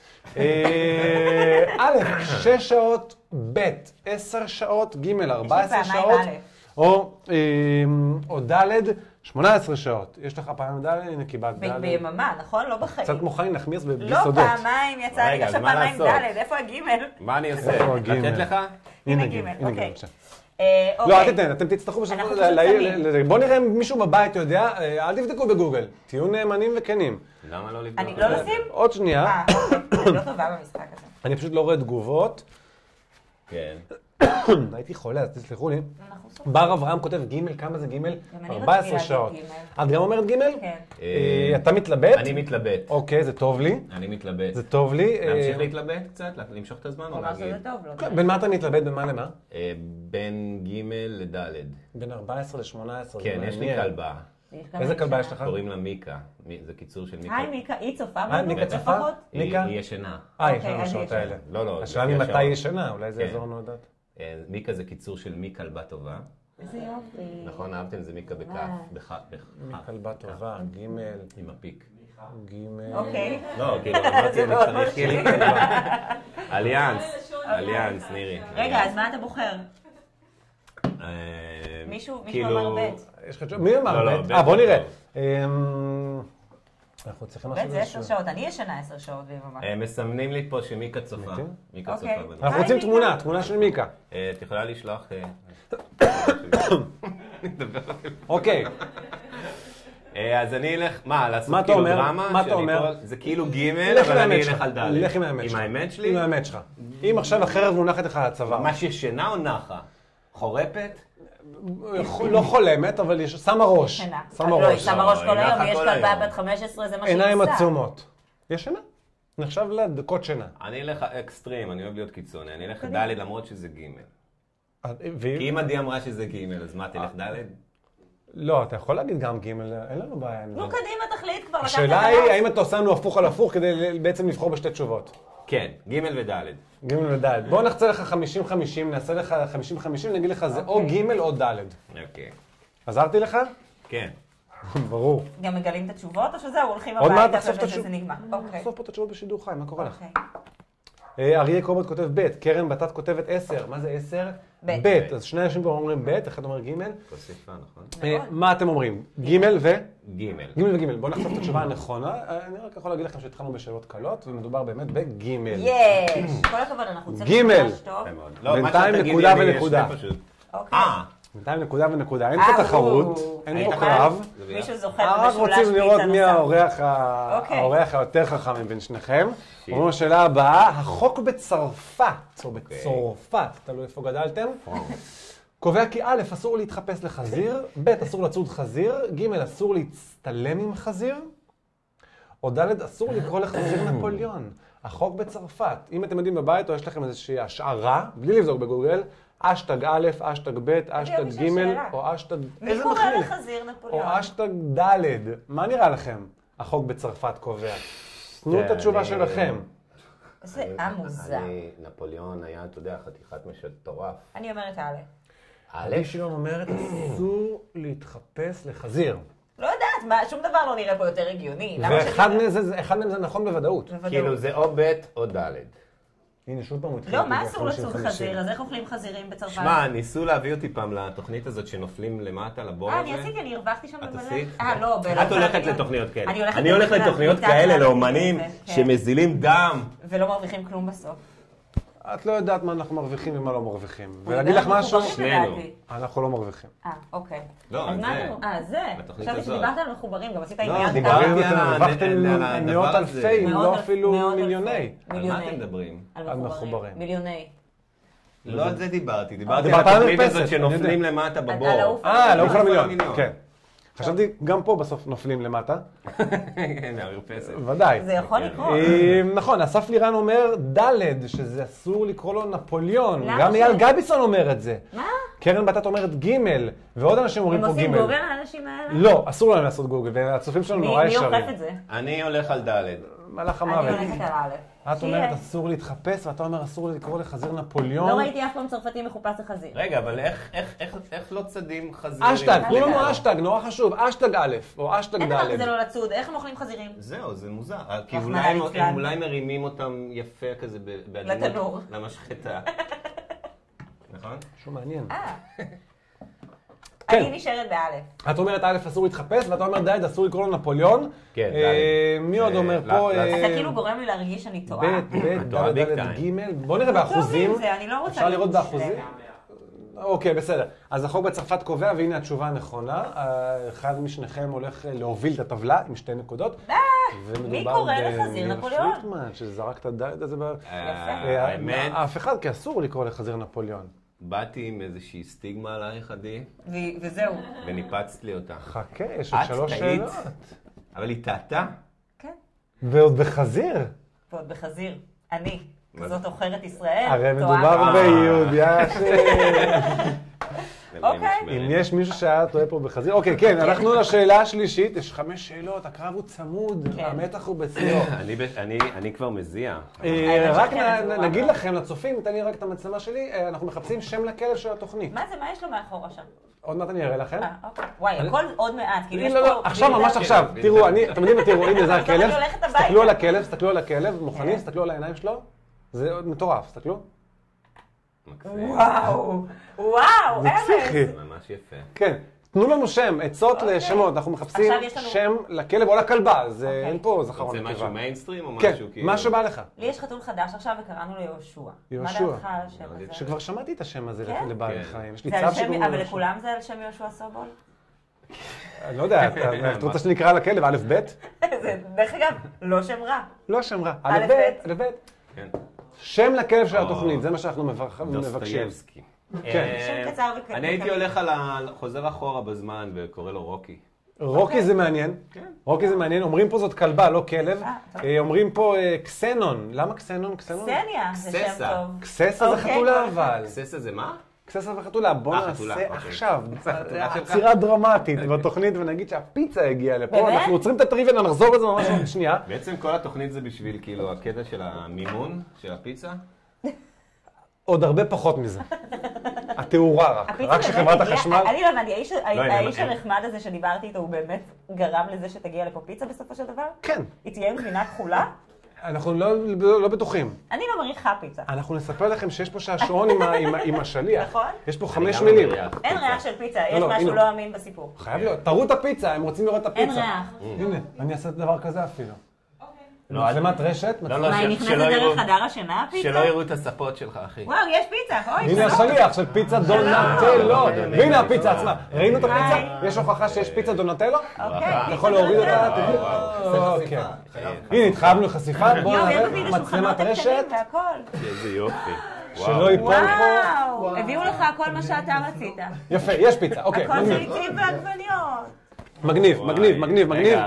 אה, א', שש שעות, ב', עשר שעות, ג', ארבע עשרה פעמיים שעות, א'. או אה, או ד', שמונה עשרה שעות. יש לך פעם ד', הנה קיבלת ב- ד'. ביממה, נכון? לא בחיים. קצת כמו חיים נחמיאס לא, ביסודות. פעמיים יצא לי רגע, אז עכשיו מה פעמיים לעשות? ד', איפה הגימל? מה אני עושה? איפה הגימל? לתת לך? הנה ג', ג', הנה ג', אוקיי. בבקשה. אה, לא, אוקיי. אל תתן, אתם תצטרכו בסופו אנחנו של פשוט דבר, שמים. ל- ל- בוא נראה אם מישהו בבית יודע, אה, אל תבדקו בגוגל, תהיו נאמנים וכנים. למה לא לבדוק? אני לא לשים? עוד שנייה, אה, אוקיי. אני לא טובה במשחק הזה. אני פשוט לא רואה תגובות. כן. הייתי חולה, אז תסלחו לי. אנחנו סופרים. בר אברהם כותב ג', כמה זה ג'? אני ארבע עשרה רציתי שעות. להגיד את גם אומרת ג'? כן. אה, אתה מתלבט? אני מתלבט. אוקיי, זה טוב לי. אני מתלבט. זה טוב לי. אה, להמשיך להתלבט קצת? למשוך את הזמן הוא או אמר להגיד? שזה טוב, לא? כן, בין מה אתה מתלבט? בין מה למה? אה, בין ג' לד'. בין ארבע עשרה ל-שמונה עשרה. כן, זה יש לי מעניין. כלבה. יש גם איזה אני כלבה שנה. יש לך? קוראים לה מיקה. מי- זה קיצור של מיקה. היי מיקה, היא צופה היי, בנו? מיקה צופה? לפחות? היא מיקה? היא ישנה. אה, יש אוקיי, לנו אז השעות ישנה. האלה. לא, לא. השאלה לפי ממתי השעות. היא ישנה, אולי זה כן. יעזור לנו לדעת. אה, מיקה זה קיצור של מי כלבה טובה. איזה יופי. נכון, אהבתם? זה מיקה בכף. וואי. בכף. בכף. כלבה טובה, ג', עם הפיק. ג', אוקיי. לא, כאילו, אמרתי, אני מאוד צריך משקיע. כלים. אליאנס. אליאנס, נירי. רגע, אז מה אתה בוחר? אה, מישהו מישהו כאילו- אמר ב'. יש לך תשובה? מי אמר? לא, לא, ב'? ב' אה, בוא זה נראה. טוב. אמ, אנחנו צריכים ב' לעשות זה עשר איזשהו... שעות, אני ישנה עשר שעות ביממה. אה, מסמנים לי פה שמיקה צופה. אמיתי? מיקה אוקיי. צופה בנו. אנחנו היי, רוצים מיקה. תמונה, תמונה של מיקה. אה, את יכולה לשלוח... אה, אוקיי, אה, אז אני אלך, מה, לעשות מה אתה כאילו אומר? דרמה? מה אתה שאני אומר? פה- זה כאילו ג' לך עם אבל אני האמת אלך שלך. על ד'. לך עם האמת שלך. עם האמת שלי? עם האמת שלך. אם עכשיו החרב מונחת לך על הצוואר. ממש ישנה או נחה? חורפת? לא חולמת, אבל יש... שמה ראש. ישנה. שמה לא, היא ראש. שמה ראש לא, כל היא היום, נחה יש כל כלבה היום. בת חמש עשרה, זה מה שהיא עושה. עיניים עצומות. ישנה. נחשב לדקות שינה. אני אלך אקסטרים, אני אוהב להיות קיצוני. אני אלך ד' למרות שזה ג'. והיא- כי אם עדי אמרה שזה ג', אז מה, תלך ד'? לא, אתה יכול להגיד גם ג', אין לנו בעיה עם זה. נו, קדימה, תחליט כבר. לקחת השאלה את היא, הראש. האם אתה עושה לנו הפוך על הפוך כדי בעצם לבחור בשתי תשובות? כן, ג' וד'. ג' וד'. בוא נחצה לך חמישים חמישים, נעשה לך חמישים חמישים, נגיד לך זה או ג' או ד'. אוקיי. עזרתי לך? כן. ברור. גם מגלים את התשובות, או שזהו, הולכים עוד מעט הביתה נחשוף את ובזה התשובות. זה נגמר. אוקיי. נחשוף פה את התשובות בשידור חי, מה קורה לך? אוקיי. אה, אריה קובט כותב ב', קרן בטט כותבת עשר, מה זה עשר? ב'. ב', אז שני אנשים פה אומרים ב', אחד אומר ג'. תוסיפה, נכון? אה, מה אתם אומרים? ג' ו? ג'. ג' וג'. בואו נחשוף את התשובה הנכונה. אה, אני רק יכול להגיד לכם שהתחלנו בשאלות קלות, ומדובר באמת בג'. יש! כל הכבוד, אנחנו ג'. צוות ממש טוב. יפה מאוד. לא, מה בינתיים שתגידי, נקודה אני ונקודה. אשנה פשוט. אוקיי. אה, בינתיים נקודה ונקודה, אין אה, פה תחרות, או. אין היית פה חייב? קרב. זה ביחד. מישהו זוכר רק במשולש רוצים לראות פיצה מי נוסף. האורח ה- אוקיי. האורח היותר חכם מבין שניכם. שיט. אומרים לשאלה הבאה, החוק בצרפת, או אוקיי. בצרפת, תלוי איפה גדלתם, קובע כי א', אסור להתחפש לחזיר, ב', אסור לצוד חזיר, ג', אסור להצטלם עם חזיר, או ד', אסור לקרוא לחזיר נפוליאון. החוק בצרפת. אם אתם יודעים בבית או יש לכם איזושהי השערה, בלי לבדוק בגוגל, אשטג א', אשטג ב', אשטג יש ג', שאלה. או אשטג... מי איזה קורא מכליל? לחזיר נפוליאון? או אשטג ד', מה נראה לכם? החוק בצרפת קובע. תנו את כן, התשובה אני- שלכם. איזה עם מוזר. אני, נפוליאון היה, אתה יודע, חתיכת מטורף. אני אומרת א'. א', עדי שילון אומרת, אסור להתחפש לחזיר. לא יודעת, מה, שום דבר לא נראה פה יותר הגיוני. למה ואחד שאני- מהם זה- זה- אחד מהם זה נכון בוודאות. בוודאות. כאילו זה או ב' או ד'. הנה, שוב פעם הוא התחיל. לא, מה להגיד אסור חמישים לצוד חמישים. חזיר? אז איך אוכלים חזירים בצרפת? שמע, ניסו להביא אותי פעם לתוכנית הזאת שנופלים למטה, לבור אה, הזה. אני עשיתי, אני הרווחתי שם את במלא. עשית? אה, לא, ב- את הולכת לתוכניות כאלה. אני הולכת אני הולך לתוכנית לתוכניות קליטה כאלה, קלאסית לאומנים כזה, כן. שמזילים דם. ולא מרוויחים כלום בסוף. את לא יודעת מה אנחנו מרוויחים ומה לא מרוויחים. ולהגיד לך אנחנו משהו, מחוברים שנינו. לדעתי. אנחנו לא מרוויחים. אה, אוקיי. לא, אז זה. מה אתם... אה, זה. בתוכנית חשבתי הזאת. שדיברת על מחוברים, גם עשית עם לא, יד דיברתי ככה. על אתם ה- הרווחתם על הדבר מאות הזה. אלפי, אם מאות לא אלפ- אפילו מאות אלפי. מיליוני. על מה מיליוני. אתם מדברים? על על מחוברים. מחוברים. מיליוני. לא על זה דיברתי, דיברתי דיברת על על התוכנית המרפסת, הזאת אני יודע. שנופלים למטה על בבור. העוף אה, לעוף על לעוף על המיליון. המיליון. כן. חשבתי, גם פה בסוף נופלים למטה. כן, המרפסת. ודאי. זה יכול לקרות. נכון, אסף לירן אומר ד' שזה אסור לקרוא לו נפוליאון. למה גם ש- אייל גביסון אומר את זה. מה? קרן בטט אומרת ג' ועוד אנשים אומרים הם פה ג'. עושים גוגל לאנשים האלה? לא, אסור להם לעשות גוגל, והצופים שלנו מי נורא מי ישרים. אוכף את זה? אני הולך על ד'. מלאך אני המוות. הולכת על א'. את שיהיה. אומרת אסור להתחפש, ואתה אומר אסור לקרוא לחזיר נפוליאון. לא ראיתי אף פעם צרפתי מחופש לחזיר. רגע, אבל איך- איך- איך- איך לא צדים חזירים? אשטג, תנו לנו אשטג. אשטג, נורא חשוב, אשטג א', או אשטג אין דבר כזה ד'. לא לצוד, איך הם אוכלים חזירים? זהו, זה מוזר. כי רחמנא אולי הם- ליצלן. הם אולי מרימים אותם יפה כזה ב- בעדינות. לתנור. למשחטה. נכון? משהו מעניין. אה. כן. אני נשארת באלף. את אומרת א' אסור להתחפש, ואתה אומר ד' אסור לקרוא לו נפוליאון. כן, אה, ד'. מי עוד זה אומר לח- פה? לח- אה, אתה כאילו גורם לי להרגיש שאני ב', טועה. ב', טועה ד', ביג ד', טיים. ג'. בוא נראה באחוזים. טוב לי עם זה, אני לא רוצה אפשר לראות להיות באחוזים? מושלמת. אוקיי, בסדר. אז החוק בצרפת קובע, והנה התשובה הנכונה. אה, אחד משניכם הולך להוביל את הטבלה עם שתי נקודות. אה, מי קורא לחזיר נפוליאון? פריטמן, שזרק את הד' הזה. ב- אה, אה, האמת, אף אחד, כי אסור לקרוא לחזיר נפוליאון. באתי עם איזושהי סטיגמה עלייך, עדי, ו- וזהו. וניפצת לי אותה. חכה, יש עוד את שלוש טעית. שאלות. אבל היא טעתה. כן. ועוד בחזיר. ועוד בחזיר. אני, מה כזאת עוכרת ישראל. הרי טועה. מדובר ביהודיה ש... אוקיי. אם יש מישהו שהיה טועה פה בחזיר. אוקיי, כן, אנחנו לשאלה השלישית. יש חמש שאלות, הקרב הוא צמוד, כן. המתח הוא בשיאו. אני ב- אני- אני כבר מזיע. אה, האמת רק שכן, נ- זה נ- נורא. נגיד לכם, לצופים, תן לי רק את המצלמה שלי, אה, אנחנו מחפשים שם לכלב של התוכנית. מה זה, מה יש לו מאחורה שם? עוד מעט אני אראה לכם. אה, אוקיי. וואי, אני- הכל עוד מעט. כאילו יש לא, פה... לא, עכשיו, בלי ממש לדעת- עכשיו. כן, תראו, בדיוק. אני, אתם יודעים מה, תראו, הנה זה בסוף אני הכלב. הולכת הביתה. תסתכלו על הכלב, תסתכלו על הכלב, מוכנים? כן. תסתכלו על העיניים שלו. זה מטורף, תסתכלו. מקסים. וואו, וואו, זה פסיכי. ארז. זה ממש יפה. כן. תנו לנו שם, עצות אוקיי. לשמות, אנחנו מחפשים עכשיו יש לנו- שם לכלב או לכלבה, זה אוקיי. אין פה זכר או זה נקבה. משהו מיינסטרים או כן, משהו כאילו... מה שבא לך. לי יש חתול חדש עכשיו וקראנו לו יהושע. מה יהושע. דעתך על השם הזה? שכבר שמעתי את השם הזה כן? לבעלי כן. חיים, יש לי זה על צו שם- שקוראים לו אבל יהושע. לכולם זה על שם יהושע סובול? אני לא יודע, אתה- את רוצה שנקרא לכלב א' ב'? זה, דרך אגב, לא שם רע. לא שם רע. א', א' ב', ב'. א' ב'. כן. שם לכלב של או. התוכנית, זה מה שאנחנו מבח- מבקשים. דוסטויבסקי. כן. אה, שם קצר וקצר. אני הייתי הולך על ה... חוזר אחורה בזמן וקורא לו רוקי. רוקי זה מעניין. כן. רוקי זה מעניין. אומרים פה זאת כלבה, לא כלב. אה, טוב. אה, אומרים פה אה, קסנון. למה קסנון? קסנון? קסניה, זה שם קססה. טוב. קססה זה אוקיי, חתולה כל אחד. אבל. קססה זה מה? קססה וחתולה. בוא אה, נעשה חתולה, אוקיי. עכשיו החתולה שלך? עצירה דרמטית בתוכנית ונגיד שהפיצה הגיעה לפה. באמת? אנחנו עוצרים את הטריוויה, נחזור בזה ממש עוד שנייה. בעצם כל התוכנית זה בשביל כאילו הקטע של המימון של הפיצה? עוד הרבה פחות מזה. התאורה רק. הפיצה רק באמת שחברת הגיעה- החשמל... אני לא הבנתי, האיש- הנה, האיש הם- הנחמד הזה שדיברתי איתו, הוא באמת גרם לזה שתגיע לפה פיצה בסופו של דבר? כן. היא תהיה עם גבינה כחולה? אנחנו לא, לא, לא בטוחים. אני לא מריחה פיצה. אנחנו נספר לכם שיש פה שעשועון עם, ה- עם, ה- עם השליח. נכון. יש פה אני חמש גם מילים. מריח אין פיצה. ריח של פיצה, יש לא, משהו הנה. לא אמין בסיפור. חייב להיות. תראו את הפיצה, הם רוצים לראות את אין הפיצה. ריח. הנה, אני אעשה דבר כזה אפילו. לא, מצלמת רשת. לא, לא, מה, היא ש- נכנסת שלא יראו- דרך חדר השינה, הפיצה? שלא יראו את הספות שלך, אחי. וואו, יש פיצה, אוי, הנה שלום. השליח של פיצה דונטלו. אדוני. והנה הפיצה עצמה. ראינו את הפיצה? היי. יש הוכחה שיש פיצה דונטלו? אוקיי, אתה פיצה יכול להוריד אותה? דונטלו. תראו. אוקיי. הנה, התחייבנו לחשיפה. בואו יואו, יש נראה אפילו מצלמת שולחנות רשת. הקטנים והכל. איזה יופי. שלא ייפול פה. וואו, הביאו לך כל מה שאתה רצית. יפה, יש פיצה. אוקיי, הכל מגניב. ביצים ועגבניות. מגניב, וואי. מגניב, מגניב, מגניב. רגע,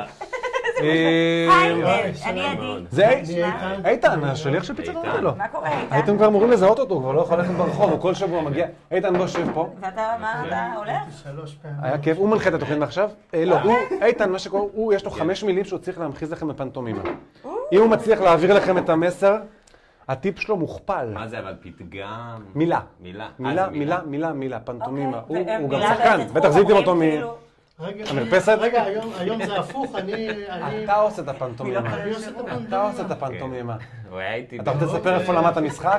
אה, היי, אני עדי. זה נשמע? איתן, השליח של פיצה דונטלו. מה קורה איתן? הייתם כבר אמורים לזהות אותו, הוא כבר לא יכול ללכת ברחוב, הוא כל שבוע מגיע. איתן, בוא שב פה. ואתה, מה, אתה הולך? שלוש פעמים. היה כיף, הוא מנחה את התוכנית מעכשיו? אה, לא, הוא, איתן, מה שקורה, הוא, יש לו חמש מילים שהוא צריך להמחיז לכם בפנטומימה. אם הוא מצליח להעביר לכם את המסר, הטיפ שלו מוכפל. מה זה אבל פתגם? מילה. מילה. אה, מילה, זה מילה, מילה, מילה, פנטומימה. הוא אוקיי, הוא גם ומילה שחקן, באיזה בטח תחום? זיהיתם אותו מ... אומרים כאילו- רגע, המרפסת? רגע, היום- היום זה הפוך, אני... אני- אתה עושה את הפנטומימה. אני עושה את הפנטומימה. אתה עושה את הפנטומימה. הוא היה איתי... אתה רוצה לספר איפה למדת משחק?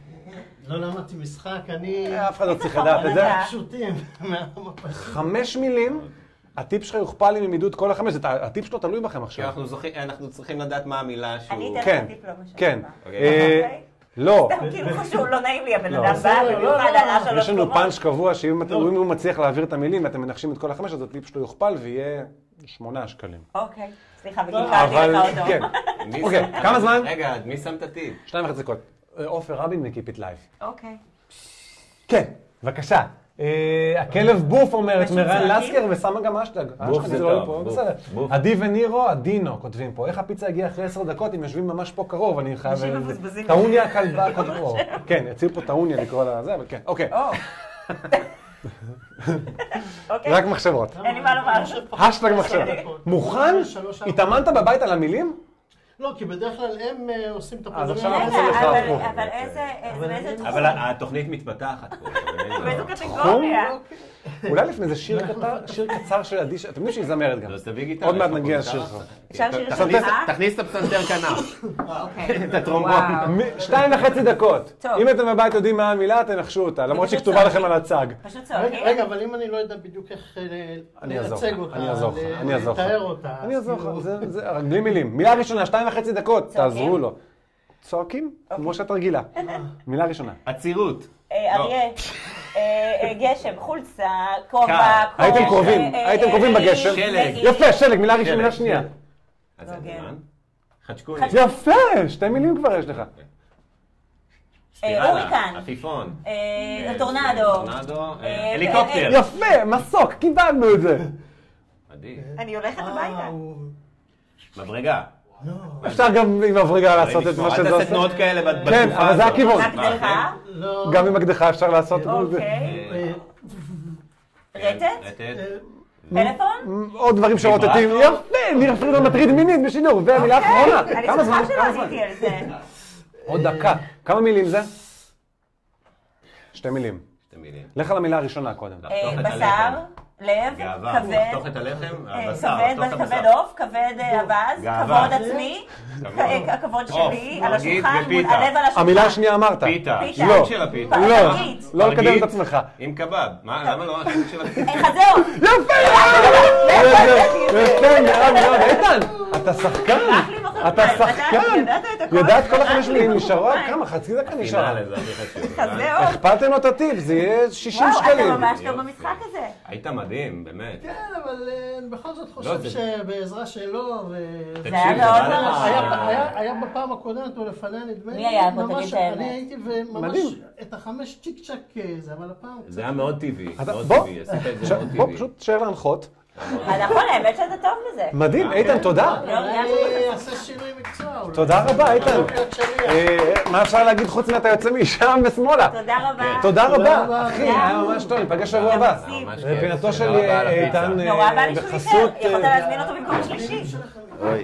לא למדתי משחק, אני... אף אחד לא צריך איזה לדעת את זה. חמודה. פשוטים. מהמפה. חמש מילים, הטיפ שלך יוכפל עם עידוד כל החמש. זה- הטיפ שלו תלוי בכם כי עכשיו. אנחנו זוכרים- אנחנו צריכים לדעת מה המילה אני שהוא... אתן כן, לך טיפ לא משנה. כן. מה. אוקיי. אה, אוקיי? לא. סתם כאילו חשוב, לא נעים לי, הבן לא. אדם בא, בסדר, לא, במיוחד לא, עלה שלוש יש לנו קומות. פאנץ' קבוע שאם אתם- אם הוא מצליח להעביר את המילים ואתם מנחשים את כל החמש, אז הטיפ שלו יוכפל ויהיה שמונה שקלים. אוקיי, סליחה, וקלקלתי אבל, לך אותו. כן. מי אוקיי, שם- כמה זמן? רגע, מי שם את הטיפ? שתיים וחצי דקות. אה, עופר רבין מקיפ איט לייב. אוקיי. כן, בבקשה. הכלב בוף אומרת, פשוט מרן צועקים. לסקר ושמה גם אשטג. בוף זה טוב, בוף, בוף. עדי ונירו, עדינו, כותבים פה. איך הפיצה הגיעה אחרי עשר דקות, הם יושבים ממש פה קרוב, אני חייב... אנשים מבוזבזים. טעוניה הכלבה, כותבים פה. כן, הציעו פה טעוניה לקרוא לזה, אבל כן, אוקיי. או. אוקיי. רק מחשבות. אין לי מה לומר. השטג מחשבות. מוכן? התאמנת בבית על המילים? לא, כי בדרך כלל הם אה, עושים את אז הפעמים. עכשיו רגע, זה לך אבל- הפוך. אבל איזה, באיזה תחום? אבל התוכנית מתפתחת פה. באיזו קטגוריה? אולי לפני זה שיר קטר- שיר קצר של עדי, אתם יודעים שהיא זמרת גם. אז תביא גיטרה. עוד מעט יש פה נגיע גיטרה. לשיר שלך. אפשר שיר תכניס- שלך? תכניס את הפסנתר כנף. אוקיי. את הטרומבון. וואו. מ- שתיים וחצי דקות. טוב. אם אתם בבית יודעים מה המילה, תנחשו אותה, למרות שהיא כתובה לכם על הצג. פשוט רגע, צועקים? רגע, אבל אם אני לא יודע בדיוק איך אה, אני אעזור לייצג לך, אותה, אני אעזור לך, ל- אני אעזור לך. לתאר אותה. אני אעזור לך, כאילו, זה- זה רק בלי מילים. מילה ראשונה, שתיים וחצי דקות, צועקים? תעזרו לו. צועקים? כמו שאת רגילה. מילה ראשונה. עצירות. אה, אריה, אה, אה, גשם, חולצה, כובע, קר. קור, הייתם אה, קרובים, אה, הייתם אה, קרובים אה, בגשם. שלג. יפה, שלג, מילה ראשונה, מילה שלג, שנייה. אז לא, זה כן. זמן. חדשקוני. חדשקוני. יפה, שתי מילים כבר יש לך. ספירלה. הוריקן. עפיפון. אה, טורנדו. טורנדו. אה, אה, הליקופטר. יפה, מסוק, קיבלנו את זה. מדהים. אני הולכת אה, הביתה. הוא- מברגה. לא. אפשר גם עם מברגה לעשות את מה אל שזה תעשה עושה. תנועות כאלה בתקופה כן, אבל זה הזאת. הכיוון. מקדחה, לא. גם עם אקדחה אפשר לעשות. אוקיי. אה, רטט, רטט. אה, טלפון. עוד דברים שרוטטים. יפה, ניר פרידמן מטריד מינית בשידור. והמילה האחרונה. אני כמה זמן? שמחה כמה שלא זמן? עניתי על זה. עוד דקה. כמה מילים זה? שתי מילים. שתי מילים. לך על המילה הראשונה קודם. אה, לחתוך את בשר, הלחם. לב, גאווה. כבד, לחתוך את הלחם, אה, הבשר. כבד, לחתוך את כבד הבשר. עוף, כבד אה, אבז, גאווה. כבוד עצמי, כבוד. אה, הכבוד עוף, שלי, על נגיד, השולחן, מול- ופיתה. הלב על השולחן. המילה השנייה אמרת. פיתה. פיתה. לא. סוג של הפיתה. לא. מה? פרגית. לא לקדם פרגית את עצמך. עם קבב. מה, למה לא? הסוג של הפיתה. אה, חזור! יפה! יפה, מאוד מאוד. איתן, אתה שחקן. רק לי בחור אתה פרק, שחקן. ידעת את הכל. ידעת כל רק החמש לי מילים בחור נשארו? פרק. כמה? חצי דקה נשאר. פינאלה, זה הכי חשוב. חזור! הכפלתם לו את הטיפ, זה יהיה שישים וואו, אתה שקלים. ממש טוב יופי. במשחק הזה. היית מדהים, באמת. כן, אבל אה, אני בכל זאת לא, חושב זה- שבעזרה שלו, ו- תקשיב, היה זה מאוד בא מאוד לך- היה- היה- היה בפעם הקודמת או לפניה נדמה לי, מי היה פה? ממש- תגיד את האמת. אני הייתי וממש מדהים. את החמש צ'יק צ'אק זה, אבל הפעם זה היה מאוד טבעי. אתה- מאוד בוא, טבעי. עשית את ש- זה מאוד בוא טבעי. פשוט תשאר להנחות. נכון, האמת שאתה טוב בזה. מדהים, איתן, תודה. לא, אני אני אעשה שינוי מקצוע אולי. תודה רבה, איתן. לא להיות שליח. אה, מה אפשר להגיד חוץ מאתה יוצא משם ושמאלה? תודה רבה. תודה רבה, רבה. אחי, היה ממש טוב, ניפגש שבוע הבא. ממש זה כיף. פינתו של תודה רבה על הפיצה. איתן אה, נורא בא לי שהוא יישאר. בחסות... יכולת אה, להזמין אותו במקום השלישי. אוי.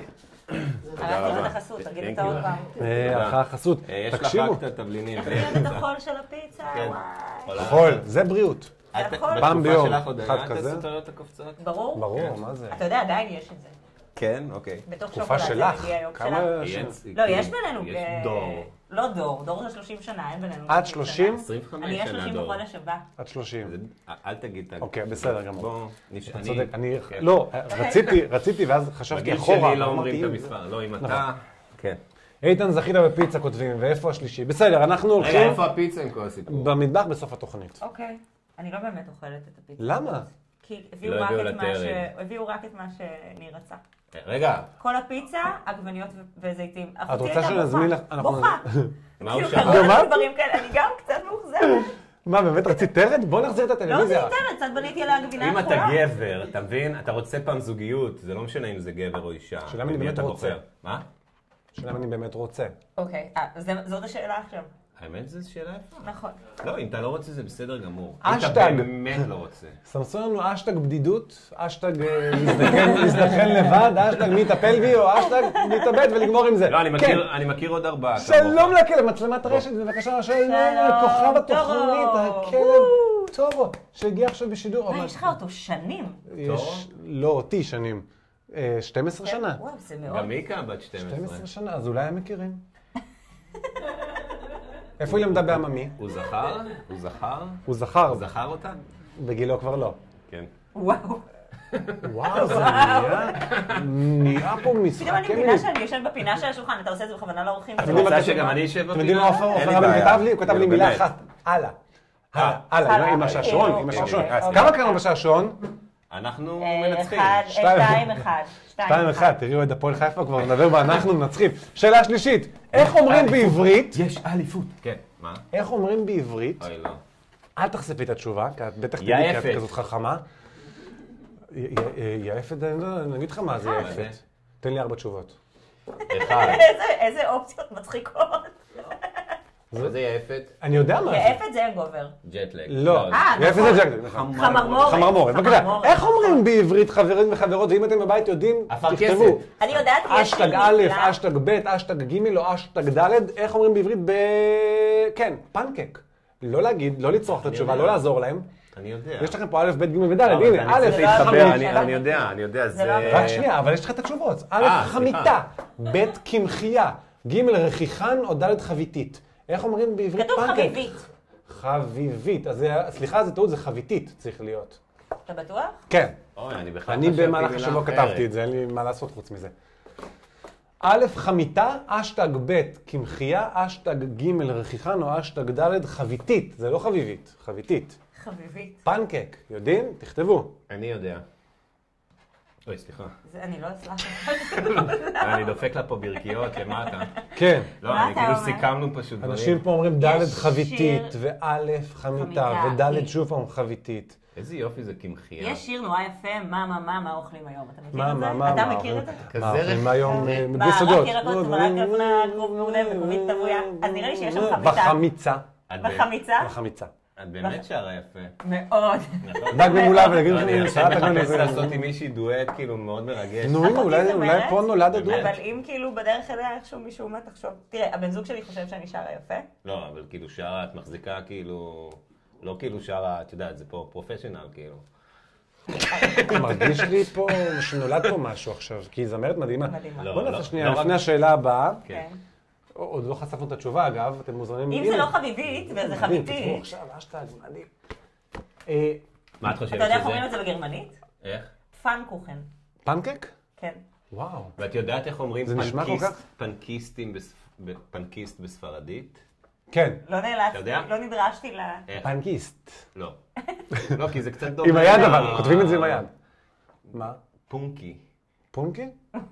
הלכתי לו את החסות, תגיד את Thank you. עוד פעם. אה, אחרי החסות. אה, יש לך תקשיבו, רק את התבלינים. תביא את החול של הפיצה, כן. וואי. חול, זה בריאות. את- נכון. בתקופה פעם ביום, שלך עוד אחד היה את כזה. הסוכריות הקופצות? ברור. ברור, מה זה? אתה יודע, עדיין יש את זה. כן, אוקיי. בתוך תקופה שוקולד, שלך, זה מגיע היום כמה... שלך. ש- יש- לא, יש בינינו. יש אה, דור. לא דור, דור זה שלושים שנה, אין בינינו. עד שלושים? עשרים וחמש אני אהיה שנה שלושים דור. בחודש הבא. עד שלושים. זה- אל תגיד את ה... אוקיי, בסדר גמור. בוא, נש- אתה אני- צודק, אני... כן. לא, רציתי, רציתי, ואז חשבתי בגיל אחורה. שלי לא ואמרתי, אומרים את "אם המספר, לא אם נכון. אתה... כן. איתן, זכית בפיצה כותבים, ואיפה השלישי? בסדר, אנחנו רגע, הולכים איפה הפיצה עם כל הסיפור? במטבח בסוף התוכנית. אוקיי. אני לא באמת אוכלת את הפיצה. למה? כי הביאו לא רק הביאו את מה לטרם. ש- הביאו רק את מה שניר רצה. רגע, כל הפיצה, עגבניות ו- וזיתים. את רוצה שנזמין לך... אנחנו- בוכה. מה הוא כאילו, שאל? קראו גם את? לנו דברים כאלה, אני גם קצת מאוכזבת. מה, באמת רצית טרד? בוא נחזיר את לא, זה הטלוויזיה. יותר, קצת בניתי על הגבינה אם הכחולה. אתה גבר, אתה מבין? אתה רוצה פעם זוגיות, זה לא משנה אם זה גבר או אישה. השאלה אם אני במי באמת אתה רוצה. בוחר. מה? שאלה אם אני באמת רוצה. אוקיי, אה, זה- זאת השאלה עכשיו. האמת זו שאלה יפה. נכון. לא, אם אתה לא רוצה זה בסדר גמור. אם אתה אשטג. באמת לא רוצה. סמסו לנו אשטג בדידות, אשטג אה, להזדקן- להזדקן לבד, אשטג מי יטפל בי, או אשטג להתאבד ולגמור עם זה. לא, אני כן. מכיר- אני מכיר עוד ארבעה. שלום כמוך. לכלב, מצלמת רשת, בבקשה, שלום לכוכב התוכנית, טורו. הכלב טורו, שהגיע עכשיו בשידור. מה, אבל- יש לך אותו שנים. יש, לא אותי שנים, אה, שתים עשרה שנה. וואו, זה מאוד. גם מיקה בת שתים עשרה. שתים עשרה שנה, אז אולי הם מכירים. איפה היא למדה בעממי? הוא זכר? הוא זכר? הוא זכר, הוא זכר אותה? בגילו כבר לא. כן. וואו. וואו, זה נהיה, נהיה פה משחקי פתאום אני מילים. מבינה שאני יושבת בפינה של השולחן, אתה עושה את זה בכוונה לאורחים. אתם זה יודעים לא- מה רוצה כתוב? שגם אני אשב אתם יודעים מה בפינה? עופר אין לי רבין בעיה. כתב לי? הוא כתב לי לא, מילה באמת. אחת, הלאה. הלאה, אה. הלאה, הלאה, עם השעשועון, אוקיי, עם אוקיי, השעשועון. אוקיי. כמה קראנו בשעשועון? אנחנו אה, מנצחים. אחד, אה, שתיים. שתיים, אחד. שתיים אחד, תראו את הפועל חיפה כבר נדבר בה, אנחנו מנצחים. שאלה שלישית, איך אומרים בעברית, יש אליפות. כן. מה? איך אומרים בעברית, אוי, לא. אל תחשפי את התשובה, כי את בטח יעפת. תדעי כי את כזאת חכמה. י- י- יעפת, אני לא- אני אגיד לך מה זה מה זה? יעפת. תן לי ארבע תשובות. אחד. איזה- איזה אופציות מצחיקות. מה זה יעפת? אני יודע מה זה. יעפת זה הנגובר. ג'טלג. לא, אה, יעפת נכון. זה ג'קט. נכון. חמרמורת. חמרמורת, בבקשה. חמרמורת, איך נכון. אומרים בעברית חברים וחברות, ואם אתם בבית יודעים, אפרכסת. תכתבו. אני יודעת, יש אשטג לי א', נפלא. אשטג ב', אשטג ג' או אשטג ד', איך אומרים בעברית ב... כן, פנקק. לא להגיד, לא לצרוך את התשובה, יודע. לא לעזור להם. אני יודע. יש לכם פה א', ב', ג' וד', לא, אבל הנה, אני א', צריך לא להתחבר, אמרתי. אני- אני יודע, אני יודע, זה... לא רק שנייה, אבל יש לך את התשובות. א', אה, חמיתה, ב', קמחייה, ג', רכיכן או ד', חביתית. איך אומרים בעברית כתוב פנקק? חביבית. חביבית. אז זה- סליחה, זה טעות, זה חביתית צריך להיות. אתה בטוח? כן. אוי, אני בכלל אני חשבתי במהלך מילה השבוע אחרת. כתבתי את זה, אין לי מה לעשות חוץ מזה. א', חמיתה, אשטג ב', קמחייה, אשטג ג', רכיכן או אשטג ד', חביתית. זה לא חביבית, חביתית. חביבית. פנקק, יודעים? תכתבו. אני יודע. אוי, סליחה. זה אני לא אצלח. אני דופק לה פה ברכיות למטה. כן. לא, מה אני אתה כאילו אומר? סיכמנו פשוט דברים. אנשים פה אומרים ד' יש חביתית, שיר- וא' חמיתה, חמיתה, וד' כי- שוב פעם חביתית. איזה יופי זה קמחייה. יש שיר נורא יפה, מה, מה, מה, מה אוכלים היום. אתה מכיר מה, את זה? מה, מה, אתה מה, מכיר את זה? כזה מה, אוכלים רחוק. היום אה, מה, בלי סודות. רק ירקות, רק אבנה, כרוב מעולה וכרובית טבויה. אז נראה לי שיש שם חביתה. בחמיצה. את באמת- בחמיצה? בחמיצה. את באמת שרה יפה. מאוד. נכון? דג ממולא ולהגיד לא, אני לך, עכשיו סלט עגבניות. מחפש לעשות עם מישהי דואט כאילו מאוד מרגש. נו, הנה, אולי אחותי אולי זמרת, פה נולד הדואט. אבל אם כאילו בדרך אליה איכשהו מישהו מה תחשוב. תראה, הבן זוג שלי חושב שאני שרה יפה. לא, אבל כאילו שרה, את מחזיקה כאילו... לא כאילו שרה, את יודעת, זה פה פרופשיונל כאילו. מרגיש לי פה שנולד פה משהו עכשיו, כי היא זמרת מדהימה. מדהימה. לא, בוא לא, נעשה שנייה, לא רק- לפני השאלה הבאה. כן. עוד לא חשפנו את התשובה, אגב, אתם מוזמנים... אם זה לא חביבית וזה מדהים, חביתי, תקראו עכשיו, אשטג, מדהים. אה, מה את חושבת אתה יודע איך שזה? אומרים את זה בגרמנית? איך? פאנקוכן. פנקק? כן. וואו. ואת יודעת איך אומרים זה נשמע כל פנקיסט- כך? פנקיסטים בספ- ב- פנקיסט בספרדית? כן, לא נאלצתי, אתה יודע? לא נדרשתי ל... איך? פנקיסט. לא. לא, כי זה קצת דומה. עם היד אבל, ל- כותבים את זה עם היד. מה? פונקי. פונקי?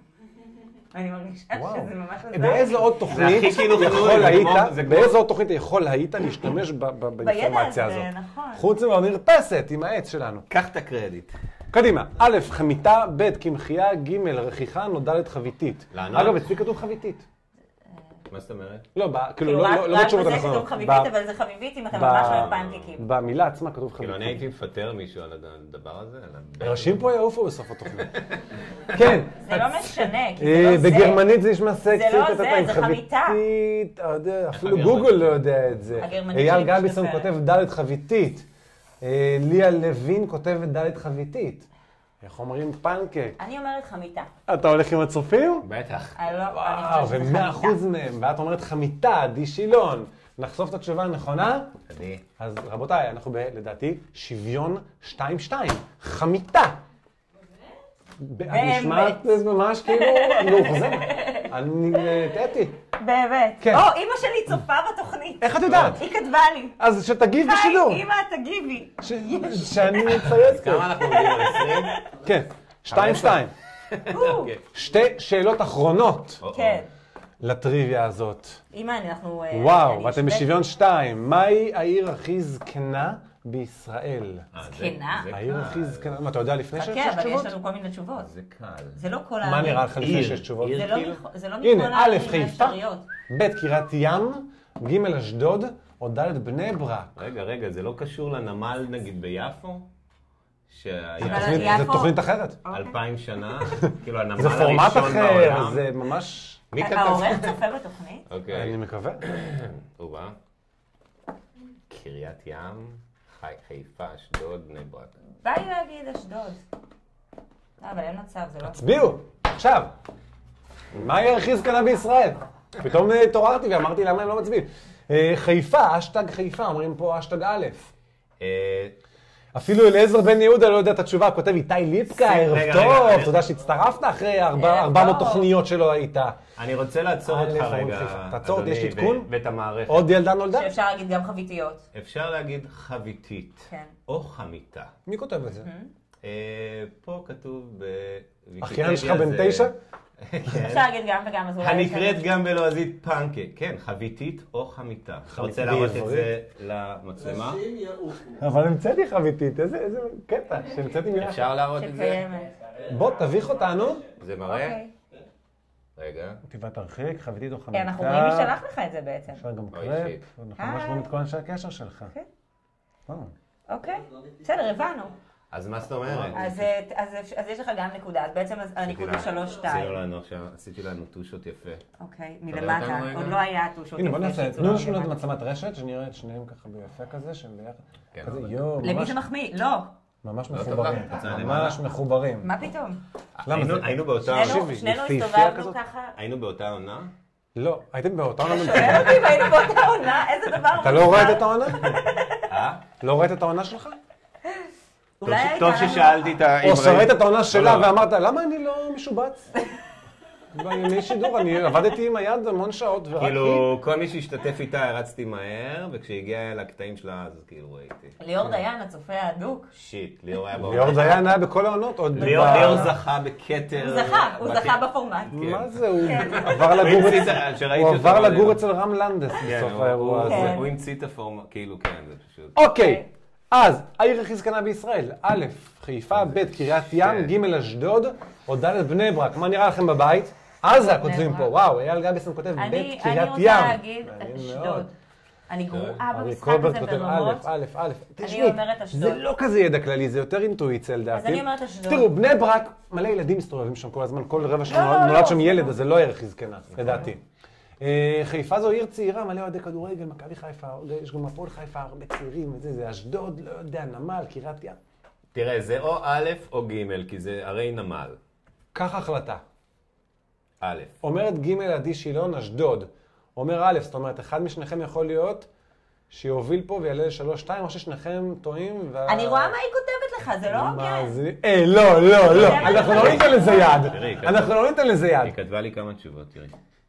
אני מרגישה וואו. שזה ממש מזל. באיזה עוד זה תוכנית הכי כאילו יכול חנוי, זה היית, כמו- זה כמו- באיזה עוד תוכנית יכול היית להשתמש ב- ב- באינפורמציה הזה, הזאת? נכון. חוץ מהמרפסת עם העץ שלנו. קח את הקרדיט. קדימה, א', חמיתה, ב', קמחייה, ג', רכיכן או ד', חביתית. לענות? אגב, אצלי כתוב חביתית. מה זאת אומרת? לא, ב- כאילו, כאילו לא- רק לא לא רק בתשובות בזה הנכונות. כתוב חביבית, ב- אבל זה חביבית אם אתה ב- ממש אוהב פנקקים. במילה עצמה כתוב כאילו, אני חביתית. הייתי מפטר מישהו על הדבר הזה? על הבן. אנשים פה יעופו בסוף התוכנית. כן. זה לא משנה, כי אה, זה לא זה. בגרמנית זה נשמע סקסי. זה לא טה-טה-טה, זה, עם זה חביתה. חביתית, אתה יודע, אפילו הגרמנית? גוגל לא יודע את זה. הגרמנית אייל שלי גביסון משתפרת. כותב ד' חביתית. אה, ליה לוין כותבת ד' חביתית. איך אומרים פנקק? אני אומרת חמיתה. אתה הולך עם הצופים? בטח. אני לא, וואו, אני חושבת שזה ומאה חמיתה. אחוז מהם. ואת אומרת חמיתה, עדי שילון. נחשוף את התשובה הנכונה? אני. אז רבותיי, אנחנו ב- לדעתי שוויון שתיים שתיים. חמיתה. ב- את נשמעת ממש כאילו מאוכזבת. אני טעתי. באמת. כן. או, אימא שלי צופה בתוכנית. איך את יודעת? היא כתבה לי. אז שתגיב בשידור. היי, אימא, תגיבי. ש- שאני מצייץ. כמה אנחנו עומדים על עשרים? כן, שתיים שתיים. אוקיי. שתי שאלות אחרונות או-או. כן. לטריוויה הזאת. אימא, אנחנו... אה, וואו, אני ואתם אשווה- בשוויון שתיים. מהי העיר הכי זקנה בישראל? אה, זה- זקנה. זה העיר קל. הכי זקנה... מה, אתה יודע לפני שיש חכה, אבל תשובות? יש לנו כל מיני תשובות. זה קל. זה לא כל מה הערים. נראה לך לפני עיר, שיש תשובות? עיר. זה לא כאילו? מכל- זה לא מכל הנה, א', הערים חיפה, האפשריות. ב', קריית ים, ג', אשדוד, או ד', בני ברק. רגע, רגע, זה לא קשור לנמל נגיד ביפו? שהיה אבל תוכנית- יפו- זה תוכנית אחרת. אלפיים שנה? כאילו הנמל זה הראשון פורמט אחר, בעולם? זה ממש... מי כתב? העורך צופה בתוכנית? אוקיי. אני מקווה. הוא בא. קריית ים, חי- חיפה, אשדוד, בני ברק. בא לי להגיד אשדוד. לא, אבל אין מצב, זה לא... הצביעו, עכשיו. מה העיר הכי זקנה בישראל? פתאום התעוררתי ואמרתי למה הם לא מצביעים. אה, חיפה, אשטג חיפה, אומרים פה אשטג א'. אה, אפילו אליעזר בן יהודה לא יודע את התשובה, כותב איתי ליפקה, ערב רגע, טוב, רגע, רגע. תודה שהצטרפת אחרי ארבע- ערב ארבע מאות טוב. תוכניות שלא היית. אני רוצה לעצור א', אותך אומרים רגע, חיפה. תעצור אותי, יש אדוני, עדכון? ו- ואת המערכת. עוד ילדה נולדה? שאפשר להגיד גם חביתיות. אפשר להגיד חביתית, כן. או חמיתה. מי כותב את זה? אה, פה כתוב בוויקיפדיה אחיין שלך בן זה- תשע? אפשר להגיד גם וגם, אז אולי... הנקראת גם בלועזית פנקק. כן, חביתית או חמיתה. אתה רוצה להראות את זה למצלמה? נשים יעופו. אבל המצאתי חביתית, איזה קטע, שהמצאתי מילה. אפשר להראות את זה? שקיימת. בוא, תביך אותנו. זה מראה? אוקיי. רגע. כתיבה תרחיק, חביתית או חמיתה. אנחנו רואים מי שלח לך את זה בעצם. אפשר גם אוי, קרפ, שיט. אנחנו ממש רואים את כל אנשי הקשר שלך. כן. אה. אוקיי, בסדר, הבנו. אז מה זאת אומרת? אז, אה, אז, אז יש לך גם נקודה, אז בעצם הניקוד הוא שלוש שתיים. עשינו לנו עכשיו, עשיתי לנו טושות יפה. אוקיי, רואה מלמטה, אותנו רגע? עוד לא היה טושות הנה, בוא יפה נעשה, שצולם תנו לנו את מלמטה. מצלמת רשת, שנראה את שניהם ככה ביפה כזה, שהם ביחד. כן, כזה, אבל- יואו, למי ממש- זה מחמיא? לא. ממש לא טוב מחוברים. לך, אתה למעלה. ממש מחוברים. מה פתאום? למה היינו- זה- היינו באותה... שנינו- תקשיבי, שנינו יפהפייה הסתובבנו כזאת. ככה. היינו באותה עונה? לא, הייתם באותה עונה. שואל אותי אם היינו באותה עונה, איזה דבר אתה לא רואה את העונה? אה? לא רואה את העונה שלך? אולי הייתה טוב לנו- ששאלתי את ה... או שראית את העונה שלה לא, לא. ואמרת, למה אני לא משובץ? בימי שידור, אני עבדתי עם היד המון שעות ורק היא. כאילו, כל מי שהשתתף איתה הרצתי מהר, וכשהגיע לקטעים שלה, אז כאילו ראיתי. ליאור דיין, הצופה ההדוק. שיט, ליאור היה בעונה. ליאור דיין היה בכל העונות, עוד... ליאור ב- ליאור זכה בכתר. הוא זכה, הוא בק- זכה בפורמט. מה זה, הוא כן. עבר לגור הוא המציא אצל- את- שראיתי הוא אותו עבר בדרך. לגור אצל רם לנדס כן, בסוף הוא- האירוע הוא- הזה. כן. הוא המציא את הפורמה, כאילו, כן, זה פשוט. אוקיי, אז העיר הכי זקנה בישראל, א', חיפה, ב', קריית ים, כן. ג', אשדוד, או ד', בני ברק. מה נראה לכם בבית? עזה בני כותבים פה, ברק. וואו, אייל גביסון כותב ב', אני אני קריית רוצה ים. להגיד מעניין מאוד. אשדוד. אני גרועה ארי במשחק קולברט הזה כותב ברמות. א', א', א'. אני תשמעי, אומרת אשדוד. זה לא כזה ידע כללי, זה יותר אינטואיציה לדעתי. אני אומרת אשדוד. תראו, בני ברק, מלא ילדים מסתובבים שם כל הזמן, כל רבע לא, שנה לא, נולד לא. שם ילד, אז זה לא עיר הכי זקנה, לדעתי. אה, חיפה זו עיר צעירה, מלא אוהדי כדורגל, מכבי חיפה, יש גם הפועל חיפה, הרבה צעירים וזה, זה אשדוד, לא יודע, נמל, קריית ים. תראה, זה או א' או ג', כי זה הרי נמל. קח החלטה. א'. אומרת ג' עדי שילון, אשדוד. אומר א', זאת אומרת, אחד משניכם יכול להיות שיוביל פה ויעלה לשלוש שתיים, או ששניכם טועים. וה- אני רואה מה היא כותבת לך, זה לא מה הוגן. זה? אה, לא, לא, לא, אנחנו לא ניתן לזה יד. תראי, כתוב. אנחנו לא ניתן לזה יד. היא כתבה לי כמה תשובות, תראי.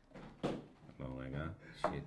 בואו רגע, שיט.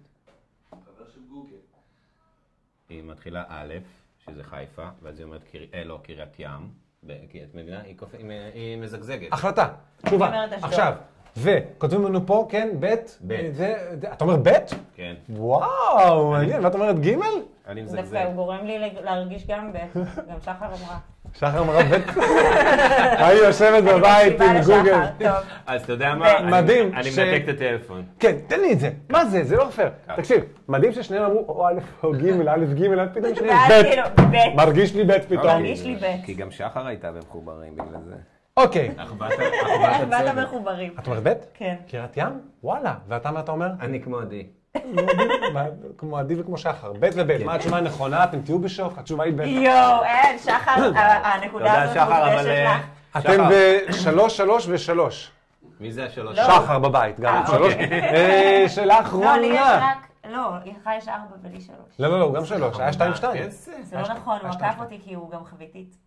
היא מתחילה א', שזה חיפה, ואז היא אומרת, קרי- אה, לא, קריית ים. ב- כי את מבינה? היא קופ- היא מ- היא מזגזגת. החלטה, תשובה. אומרת אשדוד. עכשיו, וכותבים לנו פה, כן, ב', ב'. זה- זה- אתה אומר ב'? כן, וואו, מעניין, ואת אומרת ג'? אני דווקא מזגזג. הוא גורם לי להרגיש גם ב... גם שחר אמרה. שחר אמרה ב'. היא יושבת בבית עם מקשיבה גוגל. לשחר, טוב. אז אתה יודע מה? אני- מדהים אני ש- מנתק את הטלפון. כן, תן לי את זה. מה זה? זה לא פייר. תקשיב, מדהים ששניהם אמרו או א' או ג', א', ג', עד פתאום שניהם ואז ב'. כאילו, ב'. מרגיש לי ב' פתאום. מרגיש לי ב'. כי גם שחר הייתה במחוברים בגלל זה. אוקיי. אחוות אחוות אחוות הצוות. המחוברים. את אומרת ב'? כן. קריית ים? וואלה. ואתה מה אתה אומר? אני כמו עדי. מה, כמו עדי וכמו שחר. ב' וב'. מה התשובה הנכונה? אתם תהיו בשוק? התשובה היא ב'. יואו, אין, שחר, ה- הנקודה תודה, הזאת שחר, אבל, מוקדשת אה, לך. אתם שחר. בשלוש, שלוש ושלוש. מי זה השלוש? לא. שחר בבית, גם אה, שלוש. אה, שאלה לא, לי יש אחרונה. רק... לא, לך יש ארבע ולי שלוש. לא, לא, לא, הוא גם שלוש. היה שתיים, שתיים. כסף. זה לא נכון, הוא עקף אותי כי הוא גם חביתית.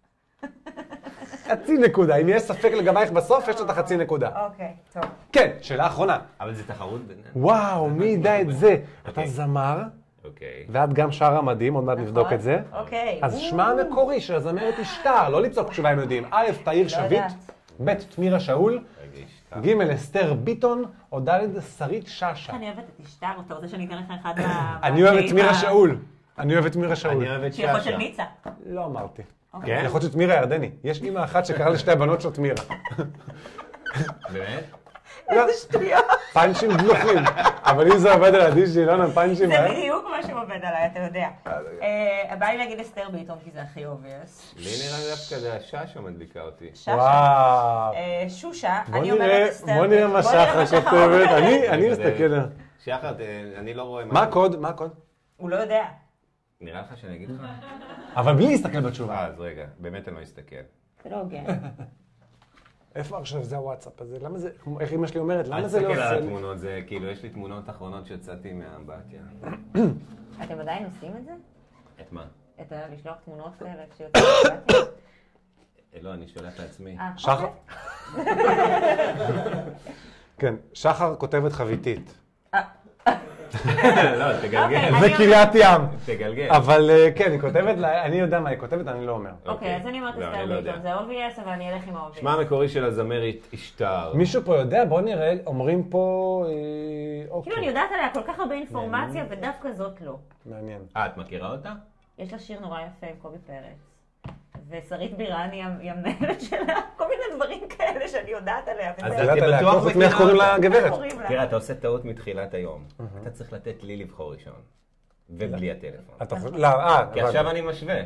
חצי נקודה. אם יש ספק לגבייך בסוף, יש לו את החצי נקודה. אוקיי, טוב. כן, שאלה אחרונה. אבל זה תחרות בינינו. וואו, מי ידע את זה? אתה אוקיי. זמר, אוקיי. ואת גם שרה מדהים, עוד מעט נבדוק את זה. אוקיי. אז שמה המקורי של הזמרת היא שטר, לא לצעוק תשובה אם יודעים. א', תאיר שביט, יודעת. ב', תמירה שאול, רגע, השתא. ג', אסתר ביטון, או ד', שרית שאשא. אני אוהבת את אשתר, אתה רוצה שאני אתן לך אחד מה... אני אוהב את מהקטעים תמירה ה- שאול. אני אוהב את תמירה שאול. אני אוהב את שהיא אחות של שאשא. ניצה. לא אמרתי. אוקיי. כן? יכול להיות שתמירה ירדני. יש אימא אחת שקראה לשתי הבנות שלו תמירה. באמת? איזה שטויות. פאנצ'ים דלוחים. אבל אם זה עובד על עדי שילון, הפאנצ'ים... זה אה? בדיוק מה שעובד עליי, אתה יודע. אה, בא לי להגיד אסתר ביטון, כי זה הכי אובייס. לי נראה לי דווקא זה השאשא מדליקה אותי. ששה. וואו. אה, שושה, בוא אני נראה, אומרת אסתר. בוא נראה מה שחר כותבת. אומר. אני אני זה- מסתכל. שחר, ת- אני לא רואה מה הקוד? מה הקוד? הוא לא יודע. נראה לך שאני אגיד לך? אבל בלי להסתכל בתשובה. אה, אז רגע, באמת אני לא אסתכל. זה לא הוגן. איפה עכשיו זה הוואטסאפ הזה? למה זה, איך אמא שלי אומרת, למה זה לא אל תסתכל עושה על לי? התמונות, זה כאילו, יש לי תמונות אחרונות שיצאתי מהאמבטיה. אתם עדיין עושים את זה? את מה? את ה- לשלוח תמונות כאלה כשיוצאים לבתים? אה, לא, אני שולח לעצמי. אה, שחר? אוקיי. כן, שחר כותבת חביתית. אה, לא, תגלגל. אוקיי, זה קריית ים. תגלגל. אבל אה, כן, היא כותבת, לה- אני יודע מה היא כותבת, אני לא אומר. אוקיי, אז אני אומרת לא, אסתר אני לא יודע. ביטון, זה אובייס, אבל אני אלך עם האובייס. שמה המקורי של הזמרת אשתר. מישהו פה יודע? בוא נראה, אומרים פה... אה, אוקיי. כאילו אני יודעת עליה כל כך הרבה אינפורמציה, ודווקא זאת לא. מעניין. אה, את מכירה אותה? יש לה שיר נורא יפה עם קובי פרץ. ושרית בירן היא היא המנהלת שלה, כל מיני דברים כאלה שאני יודעת עליה. אז וזה- יודעת את עליה, בטוח חוץ מאיך מכירה קוראים אותה. לה גברת. קוראים לה. תראה, אתה עושה טעות מתחילת היום. אתה צריך לתת לי לבחור ראשון. ובלי הטלפון. אתה חושב... לא, אה, כי הבנתי. עכשיו אני משווה.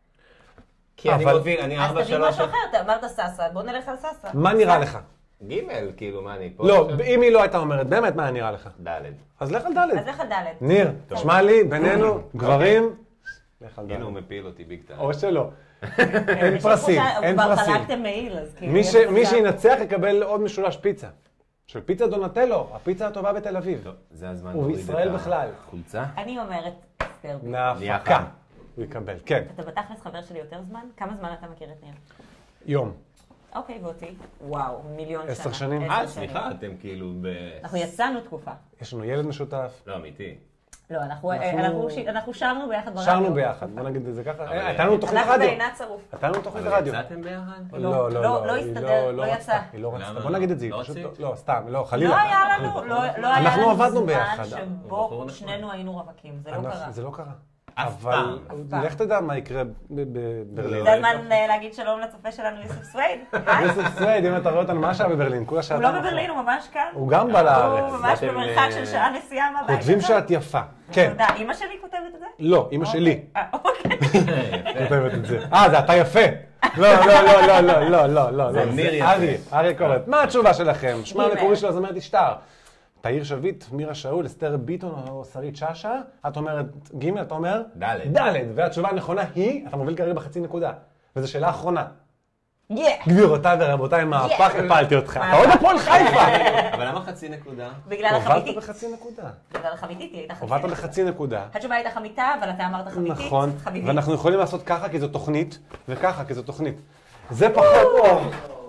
כי אני אבל- מוביל, אני אז ארבע תגיד שלוש... משהו אחר, אתה אמרת ססה, בוא נלך על ססה. מה נראה לך? גימל, כאילו, מה אני פה? לא, עכשיו? אם היא לא הייתה אומרת, באמת מה נראה לך? ד'. אז לך על אז ד'. לך על ד'. ניר, תשמע לי, בינינו, גברים, לך על הנה הוא ד'. מפיל אותי ביג טיים. או שלא. אין אין פרסים, אין כבר פרסים. חלקתם מעיל, אז כאילו... מי יש ש- מי מצב. שינצח יקבל עוד משולש פיצה. של פיצה דונטלו, הפיצה הטובה בתל אביב. טוב, זה הזמן ובישראל בכלל. החולצה. אני אומרת אסתר ביטון. מההפקה. הוא יקבל, כן. אתה בתכלס חבר שלי יותר זמן? כמה זמן אתה מכיר את ניר? יום. אוקיי, ואותי? וואו, מיליון שנה. עשר שנים. עשר אה, שנים. סליחה, אתם כאילו ב... אנחנו יצאנו תקופה. יש לנו ילד משותף. לא, אמיתי. לא, אנחנו, אנחנו- אנחנו, ש- אנחנו שרנו ביחד ברדיו. שרנו ביחד, בוא נגיד את זה ככה. אבל- אה, הייתה לנו תוכנית אנחנו רדיו. בעינת צרוף. הייתה לנו תוכנית אבל רדיו. יצאתם ביחד? לא, לא, לא, לא, לא היא הסתדר, לא רצתה, יצא. היא לא רצתה. למה? בוא נגיד את זה, היא לא פשוט רצית? לא, לא, סתם, לא, חלילה. לא היה לנו, לא, לא היה אנחנו לנו עבדנו זמן ביחד. שבו בחור נחמד. שנינו היינו רווקים, זה לא אנחנו- קרה. זה לא קרה. אף אבל פעם. פעם. לך תדע מה יקרה ב- בברלין. זה הזמן אה, להגיד שלום לצופה שלנו, יוסף סווייד. היי. יוסף סווייד, אם אתה רואה אותנו, מה שהיה בברלין? כולה הוא שעתיים. לא אחורה. בברלין, הוא ממש כאן. הוא גם בא לארץ. הוא ממש אתם, במרחק אה, של שעה נסיעה מהבית. כותבים שלו. שאת יפה. כן. תודה. אמא שלי כותבת את זה? לא, אמא שלי אה, אוקיי. כותבת את זה. אה, זה אתה יפה. לא, לא, לא, לא, לא, לא, לא, לא. זה לא, ניר יפה. אריה, אריה קורט. מה התשובה שלכם? שמה גימל. המקורי של הזמרת אשתר. תאיר שביט, מירה שאול, אסתר ביטון או שרית שאשא. את אומרת ג', אתה אומר? ד'. ד'. והתשובה הנכונה היא, אתה מוביל כרגע בחצי נקודה. וזו שאלה אחרונה. יא. גבירותיי ורבותיי, מהפך, הפלתי אותך. אתה עוד הפועל חיפה. אבל למה חצי נקודה? בגלל הובלת החמיתית. בחצי נקודה. בגלל החמיתית, היא הייתה חמיתית. הובלת בחצי נקודה. התשובה הייתה חמיתה, אבל אתה אמרת חמיתית. נכון, חמיתית. ואנחנו יכולים לעשות ככה כי זו תוכנית, וככה כי זו תוכנית. זה פחות אור.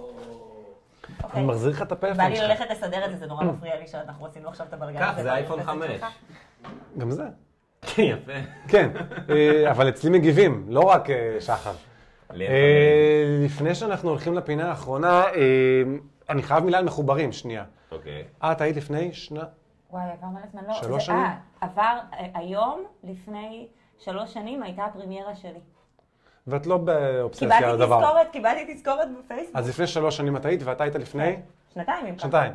אוקיי. אני מחזיר לך את בא הפלאפון לי שלך. ללכת לסדר את זה, זה נורא מפריע לי שאנחנו עשינו עכשיו את הבלגן. קח, הזה. זה אייפון בלכת חמש. שלך. גם זה. יפה. כן, אה, אבל אצלי מגיבים, לא רק אה, שחר. לי אה, לפני שאנחנו הולכים לפינה האחרונה, אה, אני חייב מילה על מחוברים, שנייה. אוקיי. אה, את היית לפני שנה? וואי, עבר מלא זמן, לא. שלוש זה- שנים? אה, עבר, אה, היום, לפני שלוש שנים, הייתה הפרמיירה שלי. ואת לא באובססיה קיבלתי על הדבר. תזכורת, קיבלתי תזכורת בפייסבוק. אז לפני שלוש שנים את היית, ואתה היית לפני? שנתיים, אם ככה. שנתיים.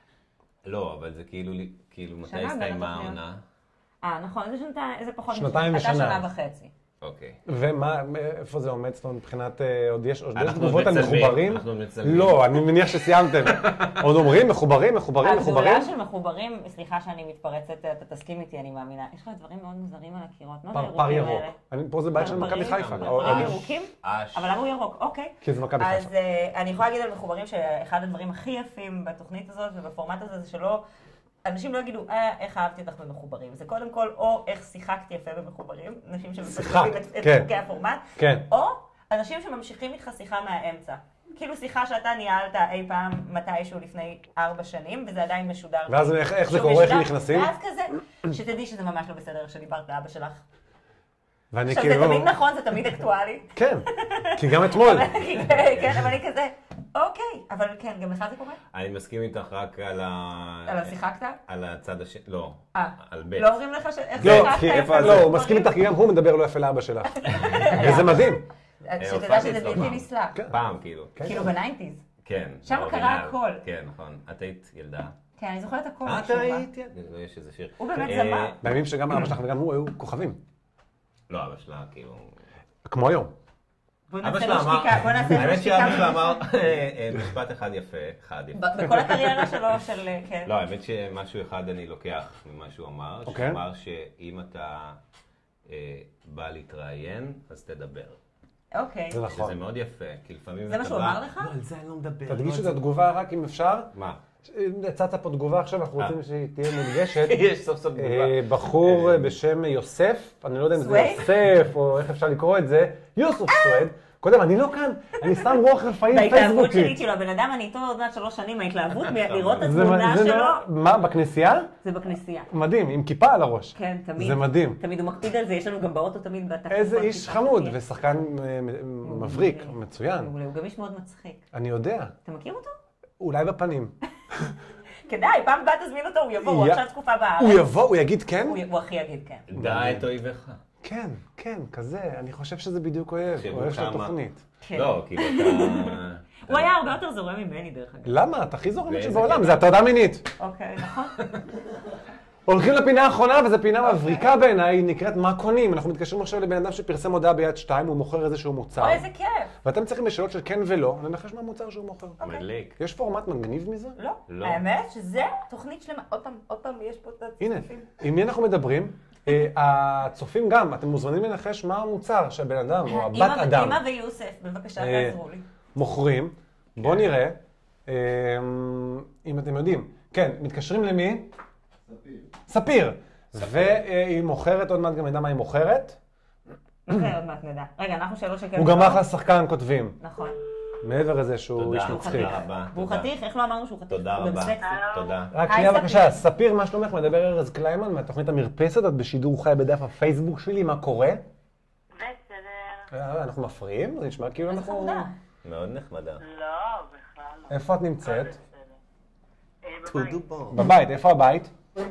לא, אבל זה כאילו, כאילו מתי שנה בין הסתיימה התוכניות. העונה? אה, נכון, זה שנתיים, זה פחות שנתיים משנה. ושנה. הייתה שנה וחצי. אוקיי. ומה, איפה זה עומד? זאת אומרת, מבחינת, אה, עוד יש עוד יש אנחנו תגובות על מצלמים, מחוברים? אנחנו מצלמים. לא, אני מניח שסיימתם. עוד אומרים מחוברים, מחוברים, מחוברים? הגדולה של מחוברים, סליחה שאני מתפרצת, אתה תסכים איתי, אני מאמינה. יש לך דברים מאוד מוזרים על הקירות. מה זה פרפר הירוקים ירוק. האלה? אני- פה זה בעיה של מכבי פרפרים? חיפה. פרפרים או- פרפרים או- ירוקים? אש. אבל למה הוא ירוק? אוקיי. כי זה מכבי אז חיפה. אה, אני יכולה להגיד על מחוברים שאחד הדברים הכי יפים בתוכנית הזאת ובפורמט הזה זה שלא, אנשים לא יגידו, אה, איך אהבתי אותך במחוברים. זה קודם כל, או איך שיחקתי יפה במחוברים, אנשים שמפתחים שיחקת, את את כן. חוקי הפורמט, כן. או אנשים שממשיכים איתך שיחה מהאמצע. כאילו שיחה שאתה ניהלת אי פעם מתישהו לפני ארבע שנים, וזה עדיין משודר. ואז איך- איך זה שהוא קורה, איך משודר, נכנסים? ואז כזה, שתדעי שזה ממש לא בסדר איך שדיברת לאבא שלך. ואני עכשיו, זה כאילו... תמיד נכון, זה תמיד אקטואלי. כן, כי גם אתמול. כן, אבל אני כזה, אוקיי, אבל כן, גם לך זה קורה? אני מסכים איתך רק על ה... אבל שיחקת? על הצד השני, לא. אה, על ב'. לא אומרים לך שאיך לא, שיחקת? כי איפה לא, זה הוא מסכים איתך, כי גם הוא מדבר לא יפה לאבא שלך. וזה מדהים. שתדע הופעתי שזה אצלו בלתי פעם. נסלח. פעם, כאילו. כאילו בניינטיז. כן. שם באורגינל. קרה הכל. כן, נכון. את היית ילדה. כן, אני זוכרת הכל. את משום מה. היית ילדה. יש איזה שיר. הוא באמת אה, זמר. בימים שגם אבא שלך וגם הוא היו כוכבים. לא, אבא שלה, כאילו... כמו היום. בוא אבא נעשה שלה לו אמר... שתיקה, בוא נעשה לו האמת שתיקה. שאבא שלה אמר אה, אה, משפט אחד יפה, אחד יפה. ב- בכל הקריירה שלו, של... כן. לא, האמת שמשהו אחד אני לוקח ממה שהוא אמר, שהוא אוקיי. אמר שאם אתה אה, בא להתראיין, אז תדבר. אוקיי. זה נכון. שזה מאוד יפה, כי לפעמים זה מה שהוא אמר לך? לא, על זה אני לא מדבר. תדגיש את התגובה רק אם אפשר. מה? יצאת פה תגובה עכשיו, אנחנו אה. רוצים שהיא תהיה מונגשת. יש סוף סוף תגובה. אה, בחור בשם יוסף, אני לא יודע אם זה סווייד? יוסף או איך אפשר לקרוא את זה, יוסוף סווייד, קודם, אני לא כאן, אני שם רוח רפאים בהתלהבות שלי, פייסבוקית. כאילו, הבן אדם, אני איתו עוד מעט שלוש שנים, ההתלהבות לראות את זה- התמונה זה שלו, נורא- מה, בכנסייה? זה בכנסייה. מדהים, עם כיפה על הראש. כן, תמיד. זה מדהים. תמיד הוא מקפיד על זה, יש לנו גם באוטו תמיד בתחום. איזה איש חמוד, ושחקן אה, מ- מבריק, מצוין. הוא גם איש מאוד מצחיק. אני יודע, אתה מכיר אותו? אולי בפנים. כדאי, פעם הבאה תזמין אותו, הוא יבוא, הוא יא- עכשיו תקופה בארץ. הוא יבוא, הוא יגיד כן? הוא י- הוא הכי יגיד כן. דע את אויביך. כן, כן, כזה, אני חושב שזה בדיוק אוהב, תחשבו אוהב של כמה. התוכנית. כן. לא, כאילו אתה... הוא היה הרבה יותר זורם ממני, דרך אגב. למה? את הכי זורמת באיזה שבעולם, קטע? זה הטרדה מינית. אוקיי, נכון. הולכים לפינה האחרונה, וזו פינה מבריקה בעיניי, היא נקראת מה קונים. אנחנו מתקשרים עכשיו לבן אדם שפרסם הודעה ביד שתיים, הוא מוכר איזשהו מוצר. אוי, איזה כיף. ואתם צריכים בשאלות של כן ולא, לנחש מה המוצר שהוא מוכר. מדליק. יש פורמט מגניב מזה? לא. לא. האמת שזה תוכנית שלמה. עוד פעם, עוד פעם, יש פה את הנה, הצופים. עם מי אנחנו מדברים? אה, הצופים גם, אתם מוזמנים לנחש מה המוצר שהבן אדם או הבת אמא- אדם אמא ויוסף, בבקשה, אה, תעזרו לי. מוכרים. בואו נראה אה, אם אתם יודעים. כן, מתקשרים למי? ספיר. והיא מוכרת, עוד מעט גם נדע מה היא מוכרת. אוקיי, עוד מעט נדע. רגע, אנחנו שאלות שכן. הוא גם אחלה שחקן, כותבים. נכון. מעבר לזה שהוא איש תודה, מצחיק. תודה רבה. והוא תודה. חתיך? איך לא אמרנו שהוא חתיך? תודה הוא גם רבה. סקסי. תודה. רק היי, שנייה ספיר. בבקשה, ספיר, מה שלומך? מדבר ארז קליימן מהתוכנית המרפסת, את בשידור חי בדף הפייסבוק שלי, מה קורה? בסדר. אה, אנחנו מפריעים? זה נשמע כאילו איזה אנחנו... חמודה. מאוד נחמדה. לא, בכלל לא. איפה את נמצאת? בסדר. אה, בבית. בבית, איפה הבית? אה,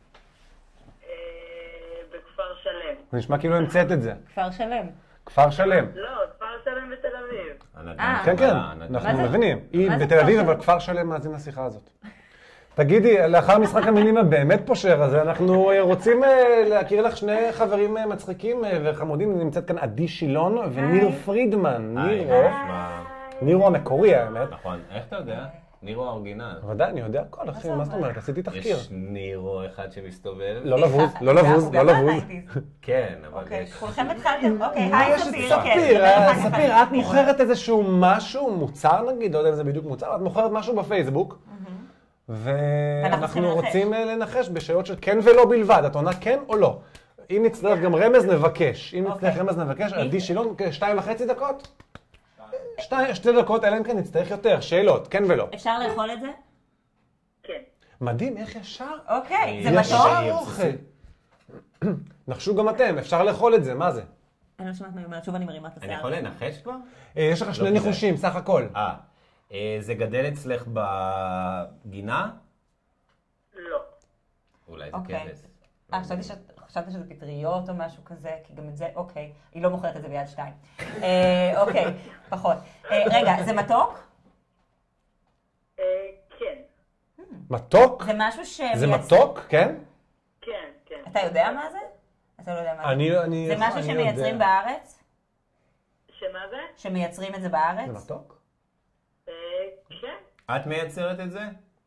בכפר שלם. זה נשמע כאילו המצאת את זה. כפר שלם. כפר שלם. לא, כפר שלם בתל אביב. אה. כן, כן, מה אנחנו זה? מבינים. היא מה זה בתל אביב, כפר אבל כפר שלם מאזין לשיחה הזאת. תגידי, לאחר משחק המילים הבאמת פושר הזה, אנחנו אה, רוצים אה, להכיר לך שני חברים אה, מצחיקים אה, וחמודים. נמצאת כאן עדי שילון וניר פרידמן. נירו, נירו המקורי האמת. נכון, איך אתה יודע? נירו האורגינל. ודאי, אני יודע הכל, אחי, מה זאת אומרת? עשיתי תחקיר. יש נירו אחד שמסתובב? לא לבוז, לא לבוז, לא לבוז. כן, אבל אוקיי, יש... כולכם התחלתם. אוקיי, היי יש את ספיר. ספיר, כן, אה, נדבר אחר כך. ספיר, את מוכרת איזשהו משהו, מוצר נגיד, לא יודע אם זה בדיוק מוצר, את מוכרת משהו בפייסבוק, ואנחנו צריכים ואנחנו לנחש. רוצים אה, לנחש בשאלות של כן ולא בלבד, את עונה כן או לא. אם נצטרך גם רמז, נבקש. אם נצטרך אוקיי. רמז, נבקש. עדי שילון, שתיים וחצי דקות? שתי- שתי דקות, אלא אם כן נצטרך יותר. שאלות, כן ולא. אפשר לאכול את זה? כן. מדהים, איך ישר? אוקיי, זה יש- מתוק? ישר אוכל. נחשו גם אתם, אפשר לאכול את זה, מה זה? אני לא שומעת מה היא אומרת, שוב אני מרימה את אני השיער. יכול לנחש כבר? אה, יש לך שני כדאי. ניחושים, סך הכל. אה, אה, זה גדל אצלך בגינה? לא. אולי זה אוקיי. כבש. אה, חשבתי שאת- חשבתי שזה פטריות או משהו כזה, כי גם את זה, אוקיי. היא לא מוכרת את זה ביד שתיים. אה, אוקיי, פחות. אה, רגע, זה מתוק? אה, כן. מתוק? זה משהו ש... זה מתוק, כן? כן, כן. אתה יודע מה זה? אתה לא יודע מה זה. אני, אני, זה משהו אני שמייצרים יודע. בארץ? שמה זה? שמייצרים את זה בארץ? זה מתוק? אה, כן. את מייצרת את זה?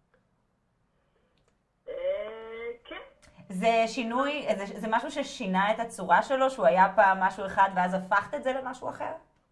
אה, כן. זה שינוי, זה, זה משהו ששינה את הצורה שלו, שהוא היה פעם משהו אחד ואז הפכת את זה למשהו אחר?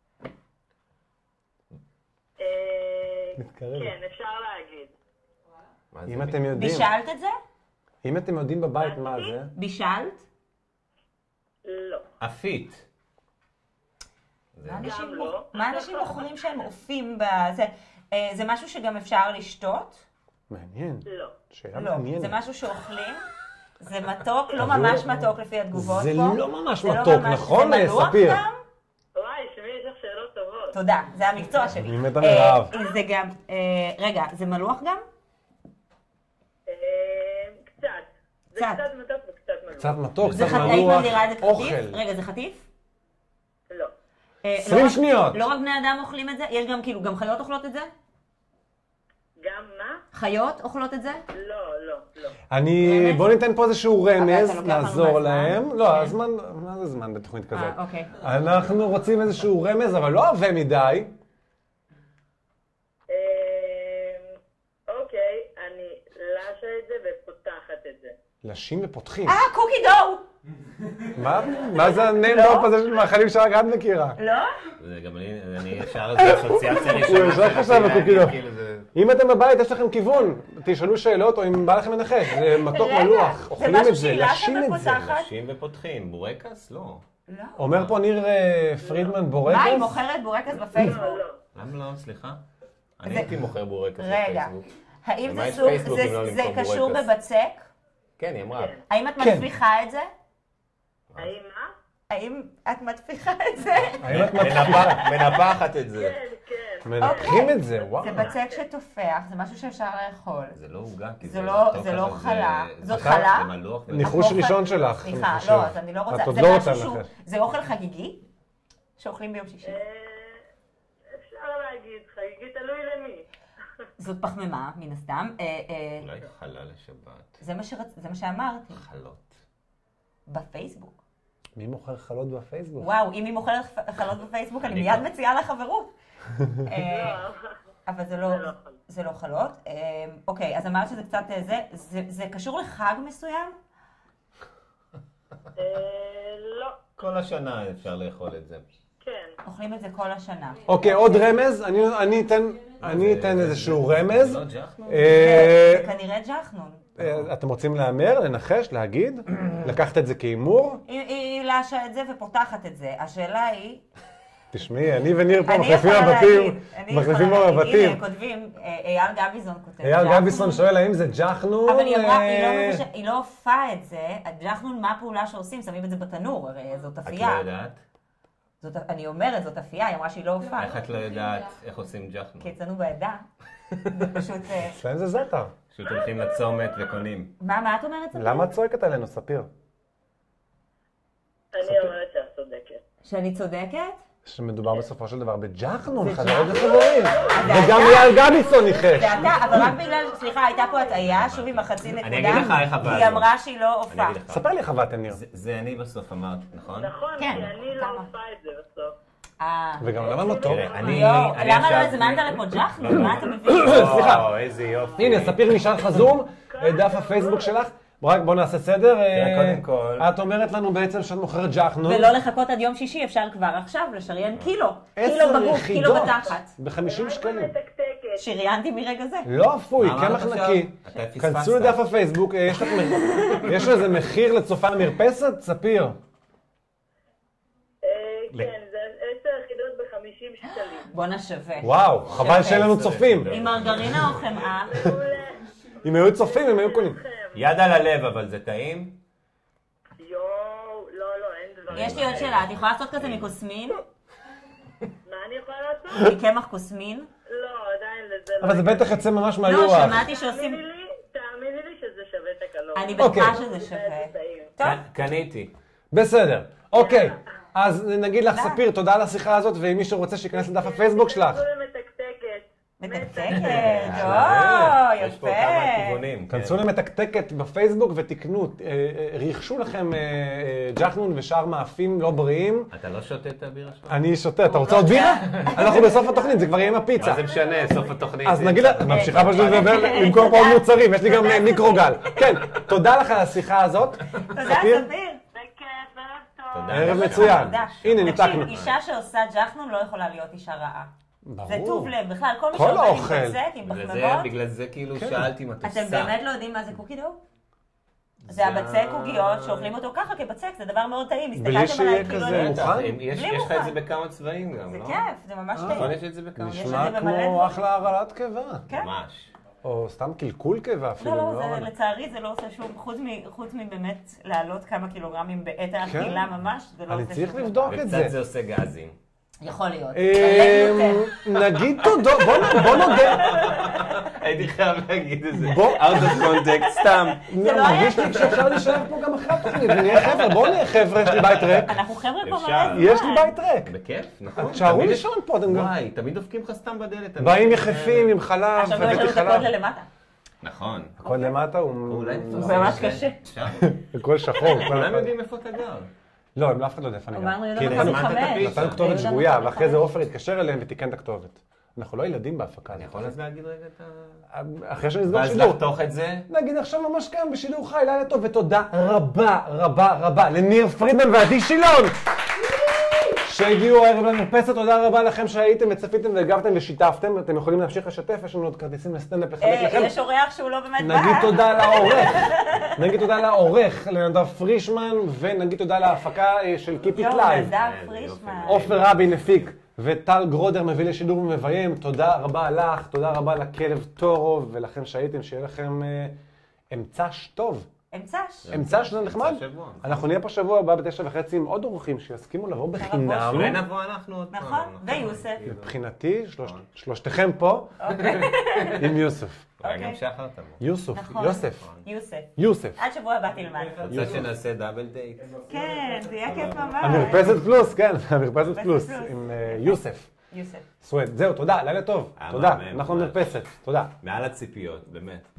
אה, מתקרב. כן, אפשר להגיד. מה זה? אם אתם יודעים, בישלת את זה? אם אתם יודעים בבית מה זה, בישלת? לא. אפית. זה- מה אנשים, לא. בוח- מה אנשים בוחרים שהם אופים בזה? אה, זה משהו שגם אפשר לשתות? מעניין, לא. שאלה לא. מעניינת. זה משהו שאוכלים? זה מתוק? לא אבל- ממש מתוק לפי התגובות זה פה? לא ממש זה לא מתוק, ממש- נכון, זה מלוח ספיר? גם? וואי, שמי, יש לך שאלות טובות. תודה, זה המקצוע שלי. אני מתה אה, מרעב. זה גם, אה, רגע, זה מלוח גם? אה, קצת. זה קצת. קצת מתוק וקצת מלוח. קצת מתוק, זה קצת חטיף, היית מלוח, מגדירה את זה כחטיף? אוכל. רגע, זה חטיף? לא. אה, לא עשרים רק- שניות. לא רק בני אדם אוכלים את זה? יש גם כאילו, גם חיות אוכלות את זה? גם מה? חיות אוכלות את זה? לא, לא, לא. אני, רמז? בוא ניתן פה איזשהו רמז, אתה לוקח לנו נעזור מהזמן? להם. לא, כן. הזמן, מה זה זמן בתוכנית כזאת? אה, אוקיי. אנחנו רוצים איזשהו רמז, אבל לא עבה מדי. אה, אוקיי, אני לשה את זה ופותחת את זה. לשים ופותחים. אה, קוקי דו! מה? מה זה הניים דופ הזה של מאכלים שרק את מכירה? לא? זה גם אני, אני ישר את האסוציאציה הראשונה. הוא ישר שלי, חשב על קוקי דו. כאילו זה- אם אתם בבית, יש לכם כיוון, תשאלו שאלות, או אם בא לכם לנחש, זה מתוק רגע, מלוח, זה אוכלים משהו את זה, שהיא לשה לשים את זה. ופותחת? נשים ופותחים, בורקס? לא. לא. אומר פה ניר אה, פרידמן בורקס. מה, היא מוכרת בורקס בפייסבוק? לא, לא. למה לא? סליחה? אני זה- הייתי מוכר בורקס רגע. בפייסבוק. האם ומה זה יש סוג, פייסבוק אם לא זה- זה למכור קשור בורקס? בבצק? כן, היא אמרה. האם את כן. מטפיחה את זה? האם מה? האם את מטפיחה את זה? האם את מנפח- מנפחת את זה. כן, כן. מנפחים את זה? וואו. זה בצק שתופח, זה משהו שאפשר לאכול. זה לא עוגה, כי זה זה לא- מתוק, זה לא אבל חלה. זה- זאת זה חלה? זה מלוח. זה- ניחוש את ראשון אוכל- שלך, סליחה, אני חושב. לא, אז אני לא רוצה. את עוד זה לא משהו רוצה שהוא- לנחש. זה אוכל חגיגי? שאוכלים ביום שישי. אה, אפשר להגיד, חגיגי תלוי למי. זאת פחמימה, מן הסתם. אה, אה, אולי חלה לשבת. זה מה שרצ- זה מה שאמרתי. חלות. בפייסבוק. מי מוכר חלות בפייסבוק? וואו, אם היא מוכרת פ- חלות בפייסבוק, אני אני מיד כבר. מציעה לה חברות. אה, לא, אבל זה לא, זה לא חלות. זה לא חלות. אה, אוקיי, אז אמרת שזה קצת אה, זה, זה, זה קשור לחג מסוים? אה, לא, כל השנה אפשר לאכול את זה. כן. אוכלים את זה כל השנה. אוקיי, עוד רמז? אני- אני אתן- אני זה- אתן זה- איזשהו זה- רמז. זה לא ג'חנון? אה, זה כנראה ג'חנון. אה, אתם רוצים להמר, לנחש, להגיד? לקחת את זה כהימור? היא- היא לשה את זה ופותחת את זה. השאלה היא... תשמעי, אני וניר פה אני מחליפים יכולה מבטים. להגיד, אני יכולה מחליפים פה להגיד. מבטים. הנה, כותבים, אה, אייל גביזון כותב. אייל ג'חנון. גביסון שואל האם זה ג'חנון? אבל היא אמרה, היא אה, לא מבש- היא לא אופה את זה. הג'חנון, מה הפעולה שעושים? שמים את זה בתנור, הרי זאת את לא אפייה. יודעת? זאת, אני אומרת, זאת אפייה, היא אמרה שהיא לא אופה. איך את לא יודעת איך עושים ג'חנון? כי אצלנו בעדה. זה פשוט... אה, אצלם זה זאטר. פשוט הולכים לצומת וקונים. מה, מה את אומרת? ספיר? למה את צועקת עלינו, ספיר? אני אומרת שאת צודקת. שאני צודקת? שמדובר בסופו של דבר בג'חנון, זה חברות ג'חנון. וחברים. זה וגם אתה. אייל גביסון ניחש. זה אתה, אבל רק בגלל, סליחה, הייתה פה הטעיה, שוב עם החצי נקודה. אני אגיד לך איך עבדנו. היא אמרה שהיא לא אני אופה. אגיד לך. ספר לי איך עבדתם, ניר. זה- זה אני בסוף אמרתי, נכון? נכון, כן, כי אני לא כמה? עושה את זה בסוף. אה. וגם למה לא טוב? תראה, אני... יואו, אני למה לא עכשיו- הזמנת לפה ג'חנון? מה אתה מבין? סליחה. או, איזה יופי. הנה, ספיר נשאר לך זום, דף הפייסבוק שלך. רק בוא נעשה סדר. תראה, אה, קודם כל- את אומרת לנו בעצם שאת מוכרת ג'חנון. ולא לחכות עד יום שישי, אפשר כבר עכשיו לשריין קילו. קילו עשר בגוף, קילו יחידות. בתחת. ב-חמישים שקלים. מתקתקת. שריינתי מרגע זה. לא אפוי, מה אמרת קמח עכשיו? נקי. אתה פספסת. כנסו לדף הפייסבוק, אה, יש לך מ- יש לזה מחיר לצופה המרפסת? ספיר. אה, כן, זה עשר יחידות ב-חמישים שקלים. בוא נשווה. וואו, חבל שאין לנו צופים. עם מרגרינה או חמאה? מעולה. אם היו צופים, הם היו קונים. יד על הלב, אבל זה טעים? יואו, לא, לא, אין דברים. יש לי עוד שאלה, את יכולה לעשות כזה מקוסמין? מה אני יכולה לעשות? מקמח קוסמין? לא, עדיין לזה לא. אבל זה בטח יצא ממש לא, מהלוח. שמעתי שעושים... תאמיני לי, תאמיני לי שזה שווה את הקלוריות. אני בטוחה אוקיי. שזה שווה. זה טעים. טוב, קנ- קניתי. בסדר, אוקיי. אז נגיד לך, ספיר, תודה על השיחה הזאת, ואם מישהו רוצה שייכנס לדף הפייסבוק שלך. זה מתקתקת. מתקתקת, אה, או, יש פה כמה יפה. כיוונים. כנסו למתקתקת בפייסבוק ותקנו, אה, אה, ריחשו לכם אה, אה, ג'חנון ושאר מאפים לא בריאים. אתה לא שותה את הבירה שלך? אני שותה, אתה רוצה עוד בירה? אנחנו בסוף התוכנית, זה כבר יהיה עם הפיצה. מה זה משנה, סוף התוכנית. אז זה- נגיד, את ממשיכה פשוט לדבר, למכור פה עוד מוצרים, יש לי גם אה, מיקרוגל. כן, תודה לך על השיחה הזאת. תודה, ספיר, ספיר. בכיף, ערב טוב. תודה. ערב מצוין. תודה. הנה, ניתקנו. תקשיב, אישה שעושה ג'חנון לא יכולה להיות אישה רעה. ברור. זה טוב לב, בכלל, כל מי כל שעובד עם האוכל. בצק, עם בגלל זה- פחמימות, בגלל זה כאילו כן. שאלתי אם את עושה. אתם באמת לא יודעים מה זה קוקי דו? זה הבצק עוגיות שאוכלים אותו ככה כבצק, זה דבר מאוד טעים. בלי הסתכלתם עליי שיהיה כאילו כזה אני- מוכן? בטח, אם יש בלי יש לך מוכן. את זה בכמה צבעים גם, זה לא? כיף, זה ממש נכון, טעים. יש את זה בכמה. יש את נשמע זה במלא כמו דברים. אחלה הרעלת קיבה. כן? ממש. או סתם קלקול קיבה אפילו. לא, לא, לא זה- הרעלה. לצערי זה לא עושה שום, חוץ מ- חוץ מבאמת לעלות כמה קילוגרמים בעת האכילה ממש, זה לא אני עושה צריך שום לבדוק את זה. וקצת זה עושה גזים. יכול להיות. אמ, נגיד תודות, בוא נ- בוא נודה. הייתי חייב להגיד את זה. בוא. out of context, סתם. זה לא היה מרגיש לי שאפשר להישאר פה גם אחרי התוכנית, ונהיה חבר'ה, בואו נהיה חבר'ה, יש לי בית ריק. אנחנו חבר'ה פה אפשר. מלא זמן. יש לי בית ריק. בכיף, נכון? תשארו תמיד- לישון פה, אתם גם. וואי, תמיד דופקים לך סתם בדלת. באים יחפים עם חלב, עכשיו גם יש הבאתי לנו את הקוד חלב. ללמטה. נכון. הכל למטה הוא... אולי נתפוס זה ממש את זה. קשה. אפשר? הכל שחור. כל כולם אחד. יודעים איפה אתה גר. לא, הם אף אחד לא יודע איפה אני אמרנו גר. יהודה כי הזמנת את מחמש. הפיצה. נתנו כתובת יהודה שגויה, מחמש. ואחרי זה עופר התקשר אליהם ותיקן את הכתובת. אנחנו לא ילדים בהפקה. אני יכול אז להגיד רגע את ה... אחרי שנסגור ואז שידור. לחתוך את זה? נגיד עכשיו ממש כאן בשידור חי, לילה טוב, ותודה רבה רבה רבה לניר פרידמן ועדי שילון, שהגיעו הערב למרפסת, תודה רבה לכם שהייתם וצפיתם והגבתם ושיתפתם. אתם יכולים להמשיך לשתף, יש לנו עוד כרטיסים לסטנדאפ לחלק לכם. יש אורח שהוא לא באמת בא. נגיד תודה לעורך, נגיד תודה לעורך, לנדב פרישמן, ונגיד תודה להפקה של Keep It יום, Live. נדב פרישמן. עופר רבין הפיק, וטל גרודר מביא לשידור ומביים. תודה רבה לך, תודה רבה לכלב טורו, ולכם שהייתם, שיהיה לכם אה, אמצש טוב. אמצש. אמצש זה נחמד. שבוע. אנחנו נהיה פה שבוע הבא בתשע וחצי עם עוד אורחים שיסכימו לבוא בחינם. אולי נבוא אנחנו עוד פעם. נכון, ויוסף. מבחינתי, שלוש- שלושתכם פה עם יוסף. אולי גם שחר תבוא. יוסוף, נכון. יוסף, יוסף. יוסף. עד שבוע הבא תלמד. רוצה שנעשה דאבל דייט. כן, זה יהיה כיף ממש. המרפסת פלוס, כן, המרפסת פלוס, פלוס. עם אה, יוסף. יוסף. סואט, זהו, תודה, לילה טוב. היה תודה, מהמם, אנחנו ממש. מרפסת, תודה. מעל הציפיות, באמת.